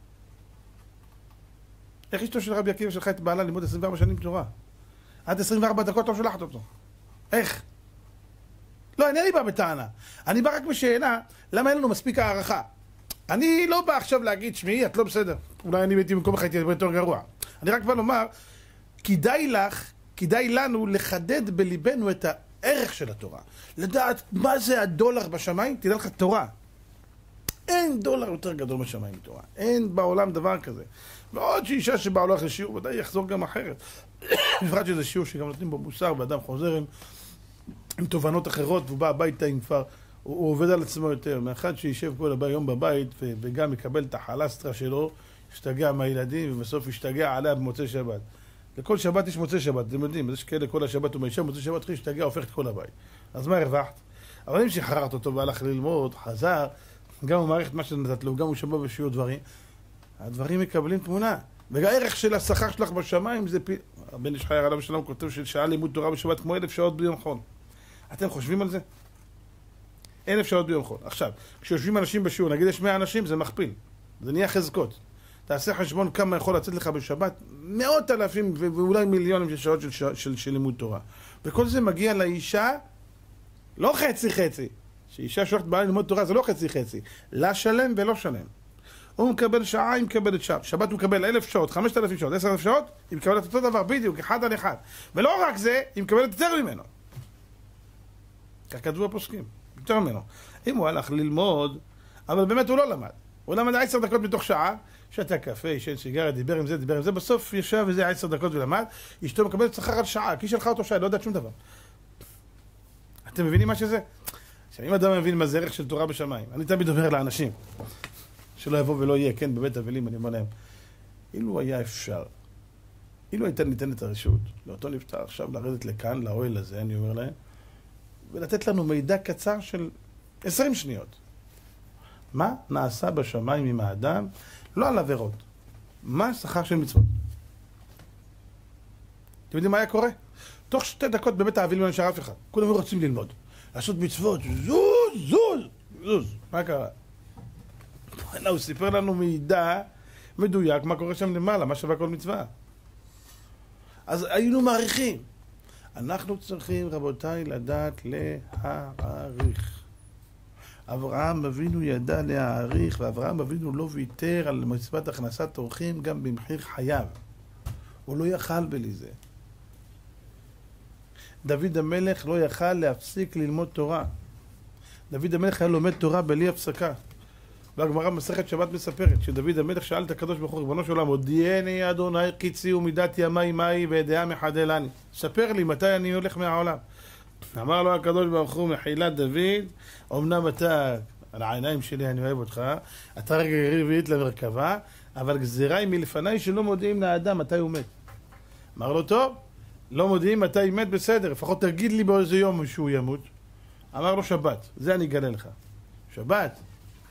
Speaker 1: איך אשתו של רבי עקיבא שלך את בעלה ללמוד עשרים וארבע שנים תורה? עד עשרים וארבע דקות לא שולחת אותו. איך? לא, אני בא בטענה. אני בא רק בשאלה, למה אין לנו מספיק הערכה? אני לא בא עכשיו להגיד, שמי, את לא בסדר. אולי אני הייתי במקום אחר, הייתי יותר גרוע. אני רק בא לומר, כדאי לך, כדאי לנו לחדד בליבנו את הערך של התורה. לדעת מה זה הדולר בשמיים, תדע לך תורה. אין דולר יותר גדול בשמיים מתורה. אין בעולם דבר כזה. ועוד שאישה שבאה הולך לשיעור, ודאי יחזור גם אחרת. בפרט שזה שיעור שגם נותנים בו מוסר, ואדם חוזר עם, עם תובנות אחרות, והוא בא הביתה עם כבר, הוא, הוא עובד על עצמו יותר. מאחד שישב כל היום בבית, וגם יקבל את החלסטרה שלו, ישתגע מהילדים, ובסוף ישתגע עליה במוצאי שבת. לכל שבת יש מוצאי שבת, אתם יודעים, יש כאלה כל השבת ומאישה, מוצאי שבת אחרי ישתגע, הופך את כל הבית. אז מה הרווחת? אבל אם שחררת אותו והלך ללמוד, חזר, גם הוא מערכת מה שנתת לו, גם הוא שמע בשיעור דברים, הדברים מקבלים תמונה. והערך של השכר שלך בשמיים זה פי... הבן איש חייר עליו שלום כותב של שעה לימוד תורה בשבת כמו אלף שעות ביום חול. אתם חושבים על זה? אלף שעות ביום חול. עכשיו, כשיושבים אנשים בשיעור, נגיד יש מאה אנשים, זה מכפיל. זה נהיה חזקות. תעשה חשבון כמה יכול לצאת לך בשבת, מאות אלפים ואולי מיליונים של שעות של, של, של, של לימוד תורה. וכל זה מגיע לאישה, לא חצי חצי. שאישה שולחת בעלה ללמוד תורה זה לא חצי חצי. לה שלם ולא שלם. הוא מקבל שעה, היא מקבלת שעה. שבת הוא מקבל אלף שעות, חמשת אלפים שעות, עשר אלף שעות, היא מקבלת אותו דבר בדיוק, אחד על אחד. ולא רק זה, היא מקבלת יותר ממנו. כך כתבו הפוסקים, יותר ממנו. אם הוא הלך ללמוד, אבל באמת הוא לא למד. הוא למד עשר דקות מתוך שעה, שתה קפה, ישן סיגריה, דיבר עם זה, דיבר עם זה, בסוף ישב וזה עשר דקות ולמד, אשתו מקבלת שכר על שעה, כי היא שלחה אותו שעה, לא יודעת שום דבר. אתם מבינים מה שזה? אם אדם מבין מה זה ערך של תורה בשמיים, אני תמיד אומר לאנשים, שלא יבוא ולא יהיה, כן, בבית אבלים, אני אומר להם, אילו היה אפשר, אילו הייתה ניתנת הרשות, לאותו נפטר עכשיו לרדת לכאן, לאוהל הזה, אני אומר להם, ולתת לנו מידע קצר של עשרים שניות. מה נעשה בשמיים עם האדם? לא על עבירות. מה השכר של מצוות? אתם יודעים מה היה קורה? תוך שתי דקות בבית האבלים לא נשאר אף אחד. כולם רוצים ללמוד. לעשות מצוות, זוז, זוז, זוז. מה קרה? הוא סיפר לנו מידע מדויק מה קורה שם למעלה, מה שווה כל מצווה. אז היינו מעריכים. אנחנו צריכים, רבותיי, לדעת להעריך. אברהם אבינו ידע להעריך, ואברהם אבינו לא ויתר על מצוות הכנסת אורחים גם במחיר חייו. הוא לא יכל בלי זה. דוד המלך לא יכל להפסיק ללמוד תורה. דוד המלך היה לומד תורה בלי הפסקה. והגמרא מסכת שבת מספרת שדוד המלך שאל את הקדוש ברוך הוא, ריבונו של עולם, הודיעני אדוני קיצי ומידת ימי מאי וידעה מחדלני. ספר לי מתי אני הולך מהעולם. אמר לו הקדוש ברוך הוא, מחילת דוד, אמנם אתה, על העיניים שלי אני אוהב אותך, אתה רגע רביעית למרכבה, אבל גזירה היא מלפניי שלא מודיעים לאדם מתי הוא מת. אמר לו, טוב, לא מודיעים מתי מת, בסדר, לפחות תגיד לי באיזה יום שהוא ימות. אמר לו, שבת, זה אני אגלה לך. שבת.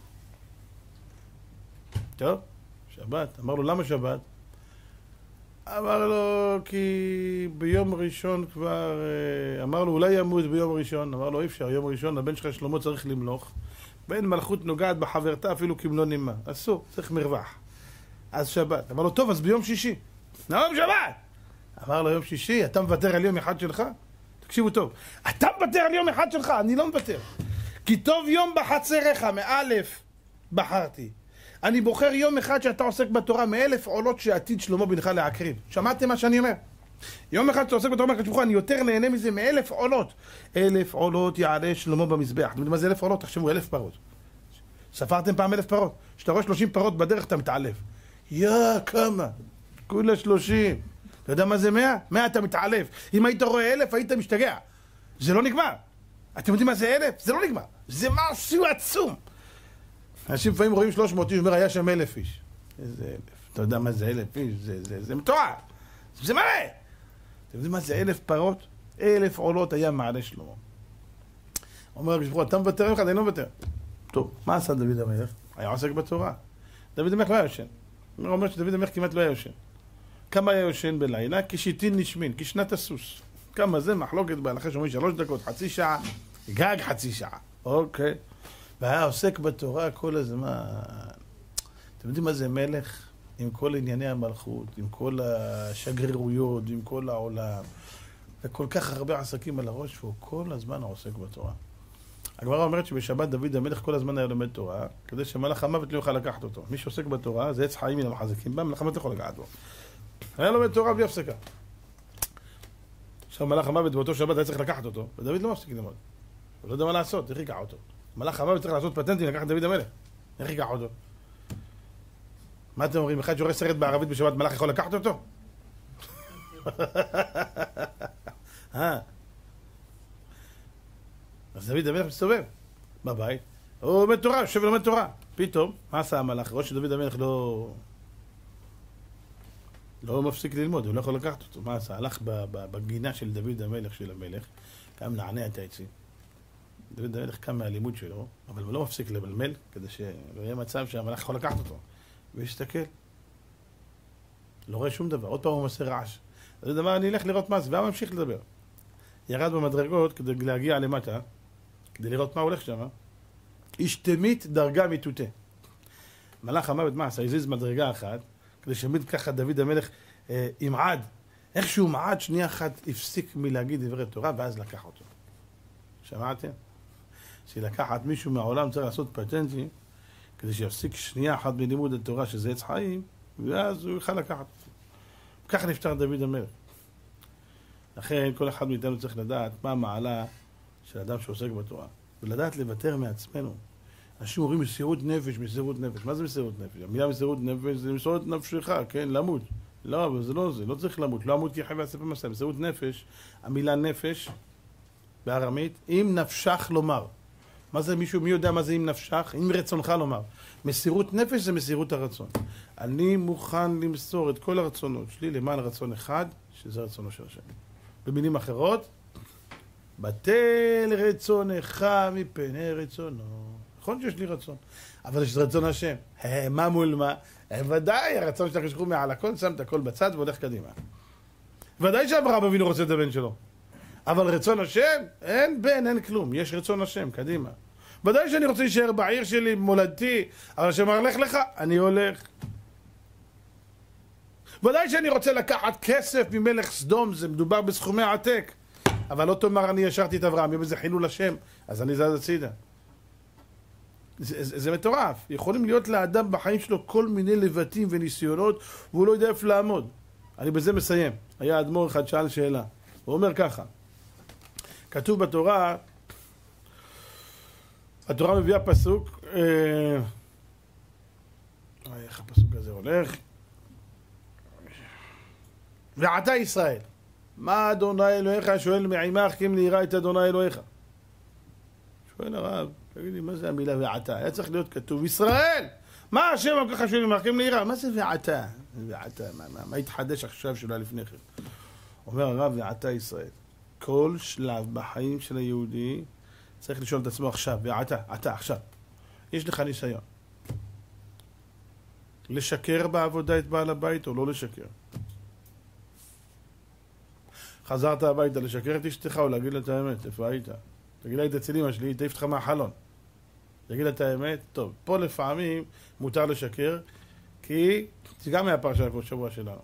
Speaker 1: טוב, שבת. אמר לו, למה שבת? אמר לו, כי ביום ראשון כבר, אמר לו, אולי ימות ביום ראשון. אמר לו, אי אפשר, יום ראשון, הבן שלך שלמה צריך למלוך. בן מלכות נוגעת בחברתה אפילו כמלוא נימה. אסור, צריך מרווח. אז שבת. אמר לו, טוב, אז ביום שישי. נאום שבת! אמר לו, יום שישי, אתה מוותר על יום אחד שלך? תקשיבו טוב. אתה מוותר על יום אחד שלך? אני לא מוותר. כי טוב יום בחצריך, מאלף בחרתי. אני בוחר יום אחד שאתה עוסק בתורה מאלף עולות שעתיד שלמה בנך להקריב. שמעתם מה שאני אומר? יום אחד שאתה עוסק בתורה מהקדוש, אני יותר נהנה מזה מאלף עולות. אלף עולות יעלה שלמה במזבח. אתם יודעים מה זה אלף עולות? תחשבו, אלף פרות. ספרתם פעם אלף פרות? כשאתה רואה שלושים פרות בדרך אתה מתעלב. יא, כמה? כולה שלושים. אתה יודע מה זה מאה? מאה אתה מתעלב. אם היית רואה אלף היית משתגע. זה לא נגמר. אתם יודעים מה זה אלף? זה לא נגמר. זה משהו עצום. אנשים לפעמים רואים שלוש מאות איש, אומר, היה שם אלף איש. איזה אלף? אתה יודע מה זה אלף איש? זה, זה, זה מתואר. זה מלא. אתם יודעים מה זה אלף פרות? אלף עולות היה מעלה שלמה. אומר הקדוש ברוך הוא, אתה מוותר ממך? אני לא מוותר. טוב, מה עשה דוד המלך? היה עוסק בתורה. דוד המלך לא היה יושן. הוא אומר שדוד המלך כמעט לא היה יושן. כמה היה יושן בלילה? כשיטין נשמין, כשנת הסוס. כמה זה? מחלוקת בהלכה שאומרים שלוש דקות, חצי שעה, גג חצי שעה. אוקיי. והיה עוסק בתורה כל הזמן. אתם יודעים מה זה מלך? עם כל ענייני המלכות, עם כל השגרירויות, עם כל העולם, וכל כך הרבה עסקים על הראש, והוא כל הזמן עוסק בתורה. הגמרא אומרת שבשבת דוד המלך כל הזמן היה לומד תורה, כדי שמלאך המוות לא יוכל לקחת אותו. מי שעוסק בתורה, זה עץ חיים מן המחזיקים בה, מלאך המוות לא יכול לקחת בו. היה לומד תורה בלי הפסקה. עכשיו מלאך המוות באותו שבת היה צריך לקחת אותו, ודוד לא מפסיק ללמוד. הוא לא יודע מה לעשות, איך ייקח אותו? מלאך המוות צריך לעשות פטנטים לקחת דוד המלך. איך ייקח אותו? מה אתם אומרים? אחד שרואה סרט בערבית בשבת, מלאך יכול לקחת אותו? אה. אז דוד המלך מסתובב בבית, הוא לומד תורה, יושב ולומד תורה. פתאום, מה עשה המלאך? ראש שדוד המלך לא... לא מפסיק ללמוד, הוא לא יכול לקחת אותו. מה עשה? הלך בגינה של דוד המלך, של המלך, גם נענע את העצים. דוד המלך קם מהלימוד שלו, אבל הוא לא מפסיק למלמל, כדי שלא יהיה מצב שהמלאך יכול לקחת אותו. ויסתכל. לא רואה שום דבר, עוד פעם הוא עושה רעש. אז הוא אמר, אני אלך לראות מה זה, והוא ממשיך לדבר. ירד במדרגות כדי להגיע למטה, כדי לראות מה הולך שם. השתמית דרגה מיתותה. מלאך המוות מה עשה? הזיז מדרגה אחת, כדי שמיד ככה דוד המלך אה, ימעד. איכשהו מעד, שנייה אחת הפסיק מלהגיד דברי תורה, ואז לקח אותו. שמעתם? שלקחת מישהו מהעולם צריך לעשות פטנטים, כדי שיפסיק שנייה אחת בלימוד התורה שזה עץ חיים, ואז הוא יוכל לקחת אותו. ככה נפטר דוד המלך. לכן כל אחד מאיתנו צריך לדעת מה המעלה של אדם שעוסק בתורה, ולדעת לוותר מעצמנו. אנשים אומרים מסירות נפש, מסירות נפש. מה זה מסירות נפש? המילה מסירות נפש זה מסירות נפשך, כן? למות. לא, אבל זה לא זה, לא צריך למות. לא למות כי חי ועשה במסע. מסירות נפש, המילה נפש, בארמית, אם נפשך לומר. מה זה מישהו, מי יודע מה זה אם נפשך? אם רצונך לומר. מסירות נפש זה מסירות הרצון. אני מוכן למסור את כל הרצונות שלי למען רצון אחד, שזה רצונו של השם. במילים אחרות, בטל רצונך מפני רצונו. נכון שיש לי רצון, אבל יש רצון השם. מה מול מה? ודאי, הרצון שלך ישכחו מעל הכל, שם את הכל בצד והולך קדימה. ודאי שאברהם אבינו רוצה את הבן שלו. אבל רצון השם, אין בן, אין כלום. יש רצון השם, קדימה. ודאי שאני רוצה להישאר בעיר שלי, מולדתי, אבל השם אמר, לך לך, אני הולך. ודאי שאני רוצה לקחת כסף ממלך סדום, זה מדובר בסכומי עתק. אבל לא תאמר, אני ישרתי את אברהם, אם זה חילול השם, אז אני זז הצידה. זה, זה, זה מטורף. יכולים להיות לאדם בחיים שלו כל מיני לבטים וניסיונות, והוא לא יודע איפה לעמוד. אני בזה מסיים. היה אדמו"ר אחד שאל שאלה. הוא אומר ככה, כתוב בתורה, התורה מביאה פסוק, אה, איך הפסוק הזה הולך? ועתה ישראל, מה אדוני אלוהיך שואל מעמך כי אם לירא את אדוני אלוהיך? שואל הרב, תגיד לי, מה זה המילה ועתה? היה צריך להיות כתוב, ישראל! מה השם כל כך שואל מעמך כי אם לירא? מה זה ועתה? ועתה, מה, מה, מה התחדש עכשיו שלא לפני כן? אומר הרב, ועתה ישראל. כל שלב בחיים של היהודי צריך לשאול את עצמו עכשיו, ועתה, עתה, עכשיו. יש לך ניסיון. לשקר בעבודה את בעל הבית או לא לשקר? חזרת הביתה לשקר את אשתך או להגיד לה את האמת, איפה היית? תגיד לה, היית אצל אמא שלי, תעיף אותך מהחלון. תגיד לה את האמת, טוב, פה לפעמים מותר לשקר, כי זה גם היה פרשה לכל שבוע שלנו.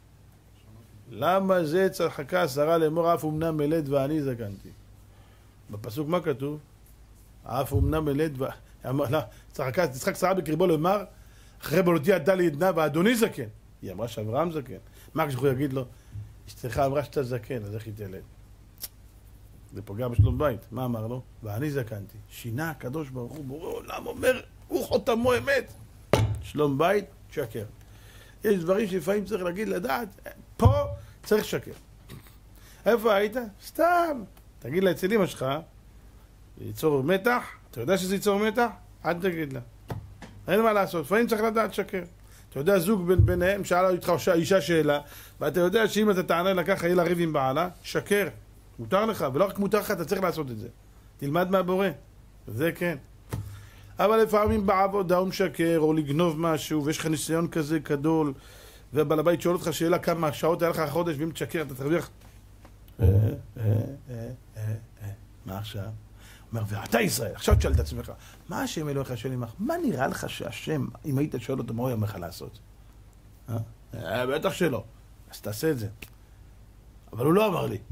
Speaker 1: למה זה צחקה שרה לאמור אף אומנם מלד ואני זקנתי? בפסוק מה כתוב? אף אומנם מלד ו... צחקה, תצחק שרה בקרבו לאמר אחרי בלותי עדה לעדנה ואדוני זקן. היא אמרה שאברהם זקן. מה כשהוא יגיד לו? אשתך אמרה שאתה זקן, אז איך היא תלד? זה פוגע בשלום בית. מה אמר לו? ואני זקנתי. שינה הקדוש ברוך הוא בורא עולם אומר הוא חותמו אמת. שלום בית, שקר. יש דברים שלפעמים צריך להגיד לדעת, פה צריך שקר. איפה היית? סתם. תגיד לה אצל אמא שלך, ייצור מתח, אתה יודע שזה ייצור מתח? אל תגיד לה. אין מה לעשות, לפעמים צריך לדעת שקר. אתה יודע, זוג בין, ביניהם, שאלה איתך אישה שאלה, ואתה יודע שאם אתה תענה לה ככה, יהיה לה ריב עם בעלה, שקר. מותר לך, ולא רק מותר לך, אתה צריך לעשות את זה. תלמד מהבורא. זה כן. אבל לפעמים בעבודה הוא משקר, או לגנוב משהו, ויש לך ניסיון כזה גדול, ובעל הבית שואל אותך שאלה כמה שעות היה לך החודש, ואם תשקר, אתה תרוויח. מה עכשיו? אומר, ואתה ישראל, עכשיו תשאל את עצמך, מה השם אלוהיך שואל עמך? מה נראה לך שהשם, אם היית שואל אותו, מה הוא יאמר לך לעשות? בטח שלא. אז תעשה את זה. אבל הוא לא אמר לי.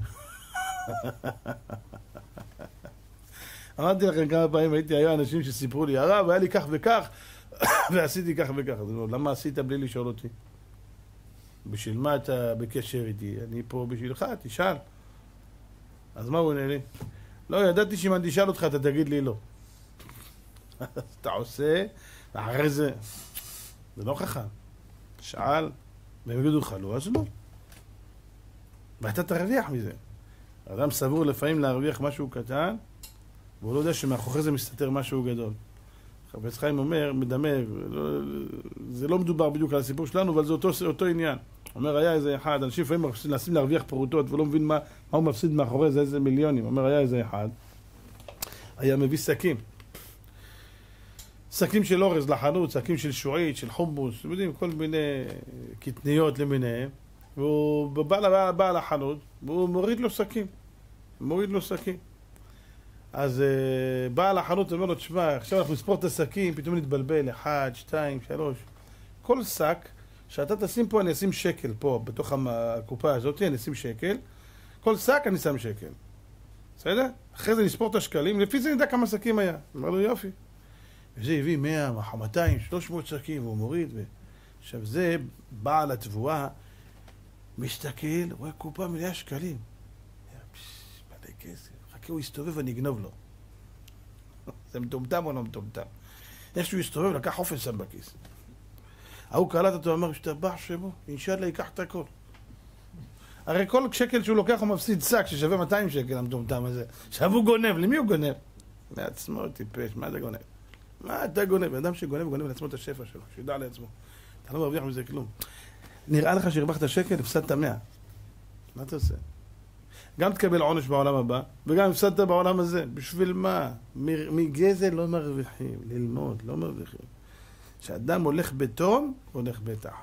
Speaker 1: אמרתי לכם כמה פעמים, הייתי, היו אנשים שסיפרו לי, הרב, היה לי כך וכך, ועשיתי כך וכך. אז לא, למה עשית בלי לשאול אותי? בשביל מה אתה בקשר איתי? אני פה בשבילך, תשאל. אז מה הוא עונה לי? לא, ידעתי שאם אני תשאל אותך, אתה תגיד לי לא. אז אתה עושה, ואחרי זה, זה לא חכם. שאל, והם יגידו לך לא, אז לא. ואתה תרוויח מזה. האדם סבור לפעמים להרוויח משהו קטן, והוא לא יודע שמאחורי זה מסתתר משהו גדול. חפץ חיים אומר, מדמר, לא, זה לא מדובר בדיוק על הסיפור שלנו, אבל זה אותו, אותו עניין. אומר, היה איזה אחד, אנשים לפעמים מנסים להרוויח פרוטות, ולא מבין מה, מה הוא מפסיד מאחורי זה, איזה מיליונים. אומר, היה איזה אחד, היה מביא שקים. שקים של אורז לחנות, שקים של שועית, של חומוס, אתם יודעים, כל מיני קטניות למיניהם. והוא בא, בא לחנות, והוא מוריד לו שקים. מוריד לו שקים. אז uh, בא לחנות ואומר לו, תשמע, עכשיו אנחנו נספור את השקים, פתאום נתבלבל, אחד, שתיים, שלוש. כל שק שאתה תשים פה, אני אשים שקל פה, בתוך הקופה הזאת, אני אשים שקל. כל שק אני שם שקל. בסדר? אחרי זה נספור את השקלים, לפי זה נדע כמה שקים היה. אמר לו, יופי. וזה הביא מאה, מאתיים, שלוש מאות שקים, והוא מוריד. ו... עכשיו זה בעל התבואה, מסתכל, רואה קופה מלאה שקלים. פשש, מלא כסף. חכה, הוא יסתובב ואני אגנוב לו. זה מטומטם או לא מטומטם? איך שהוא יסתובב, לקח אופן שם בכיס. ההוא קלט אותו, אמר, שתבח שמו, אינשאללה ייקח את הכל. הרי כל שקל שהוא לוקח הוא מפסיד שק ששווה מאתיים שקל, המטומטם הזה. עכשיו הוא גונב, למי הוא גונב? לעצמו, טיפש, מה אתה גונב? מה אתה גונב? אדם שגונב, גונב לעצמו את השפע שלו, שידע לעצמו. אתה לא מרוויח מזה כלום. נראה לך שהרווחת שקל, הפסדת מאה. מה אתה עושה? גם תקבל עונש בעולם הבא, וגם הפסדת בעולם הזה. בשביל מה? מגזל לא מרוויחים, ללמוד, לא מרוויחים. כשאדם הולך בטון, הולך בטח.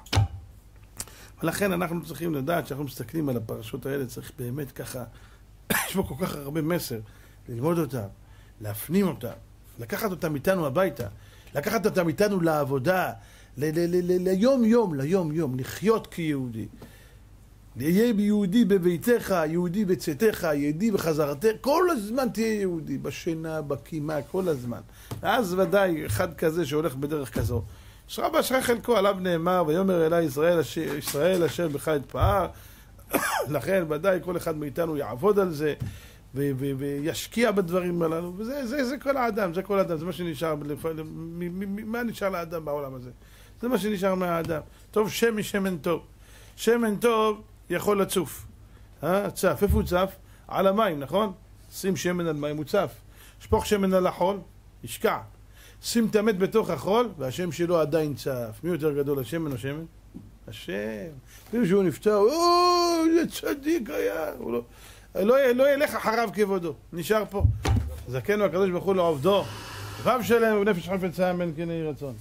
Speaker 1: ולכן אנחנו צריכים לדעת שאנחנו מסתכלים על הפרשות האלה, צריך באמת ככה, יש פה כל כך הרבה מסר, ללמוד אותם, להפנים אותם, לקחת אותם איתנו הביתה, לקחת אותם איתנו לעבודה, ליום יום, ליום יום, לחיות כיהודי. יהיה יהודי בביתך, יהודי בצאתך, יהודי בחזרתך, כל הזמן תהיה יהודי, בשינה, בקימה, כל הזמן. אז ודאי, אחד כזה שהולך בדרך כזו. שרב אשרי חלקו, עליו נאמר, ויאמר אלי ישראל, ישראל אשר בך אתפאר. לכן ודאי כל אחד מאיתנו יעבוד על זה, ו- ו- וישקיע בדברים הללו, וזה זה, זה כל האדם, זה כל האדם, זה מה שנשאר, מה נשאר לאדם בעולם הזה? זה מה שנשאר מהאדם. טוב שם משמן טוב. שמן טוב יכול לצוף. אה? צף. איפה הוא צף? על המים, נכון? שים שמן על מים, הוא צף. שפוך שמן על החול, ישקע. שים את המת בתוך החול, והשם שלו עדיין צף. מי יותר גדול, השמן או שמן? השם. ואם שהוא נפטר, אוי, זה צדיק היה. הוא לא, לא, לא ילך אחריו כבודו. נשאר פה. זכנו הקדוש ברוך הוא לעובדו. רב שלם ובנפש חפץ אמן כן יהי רצון.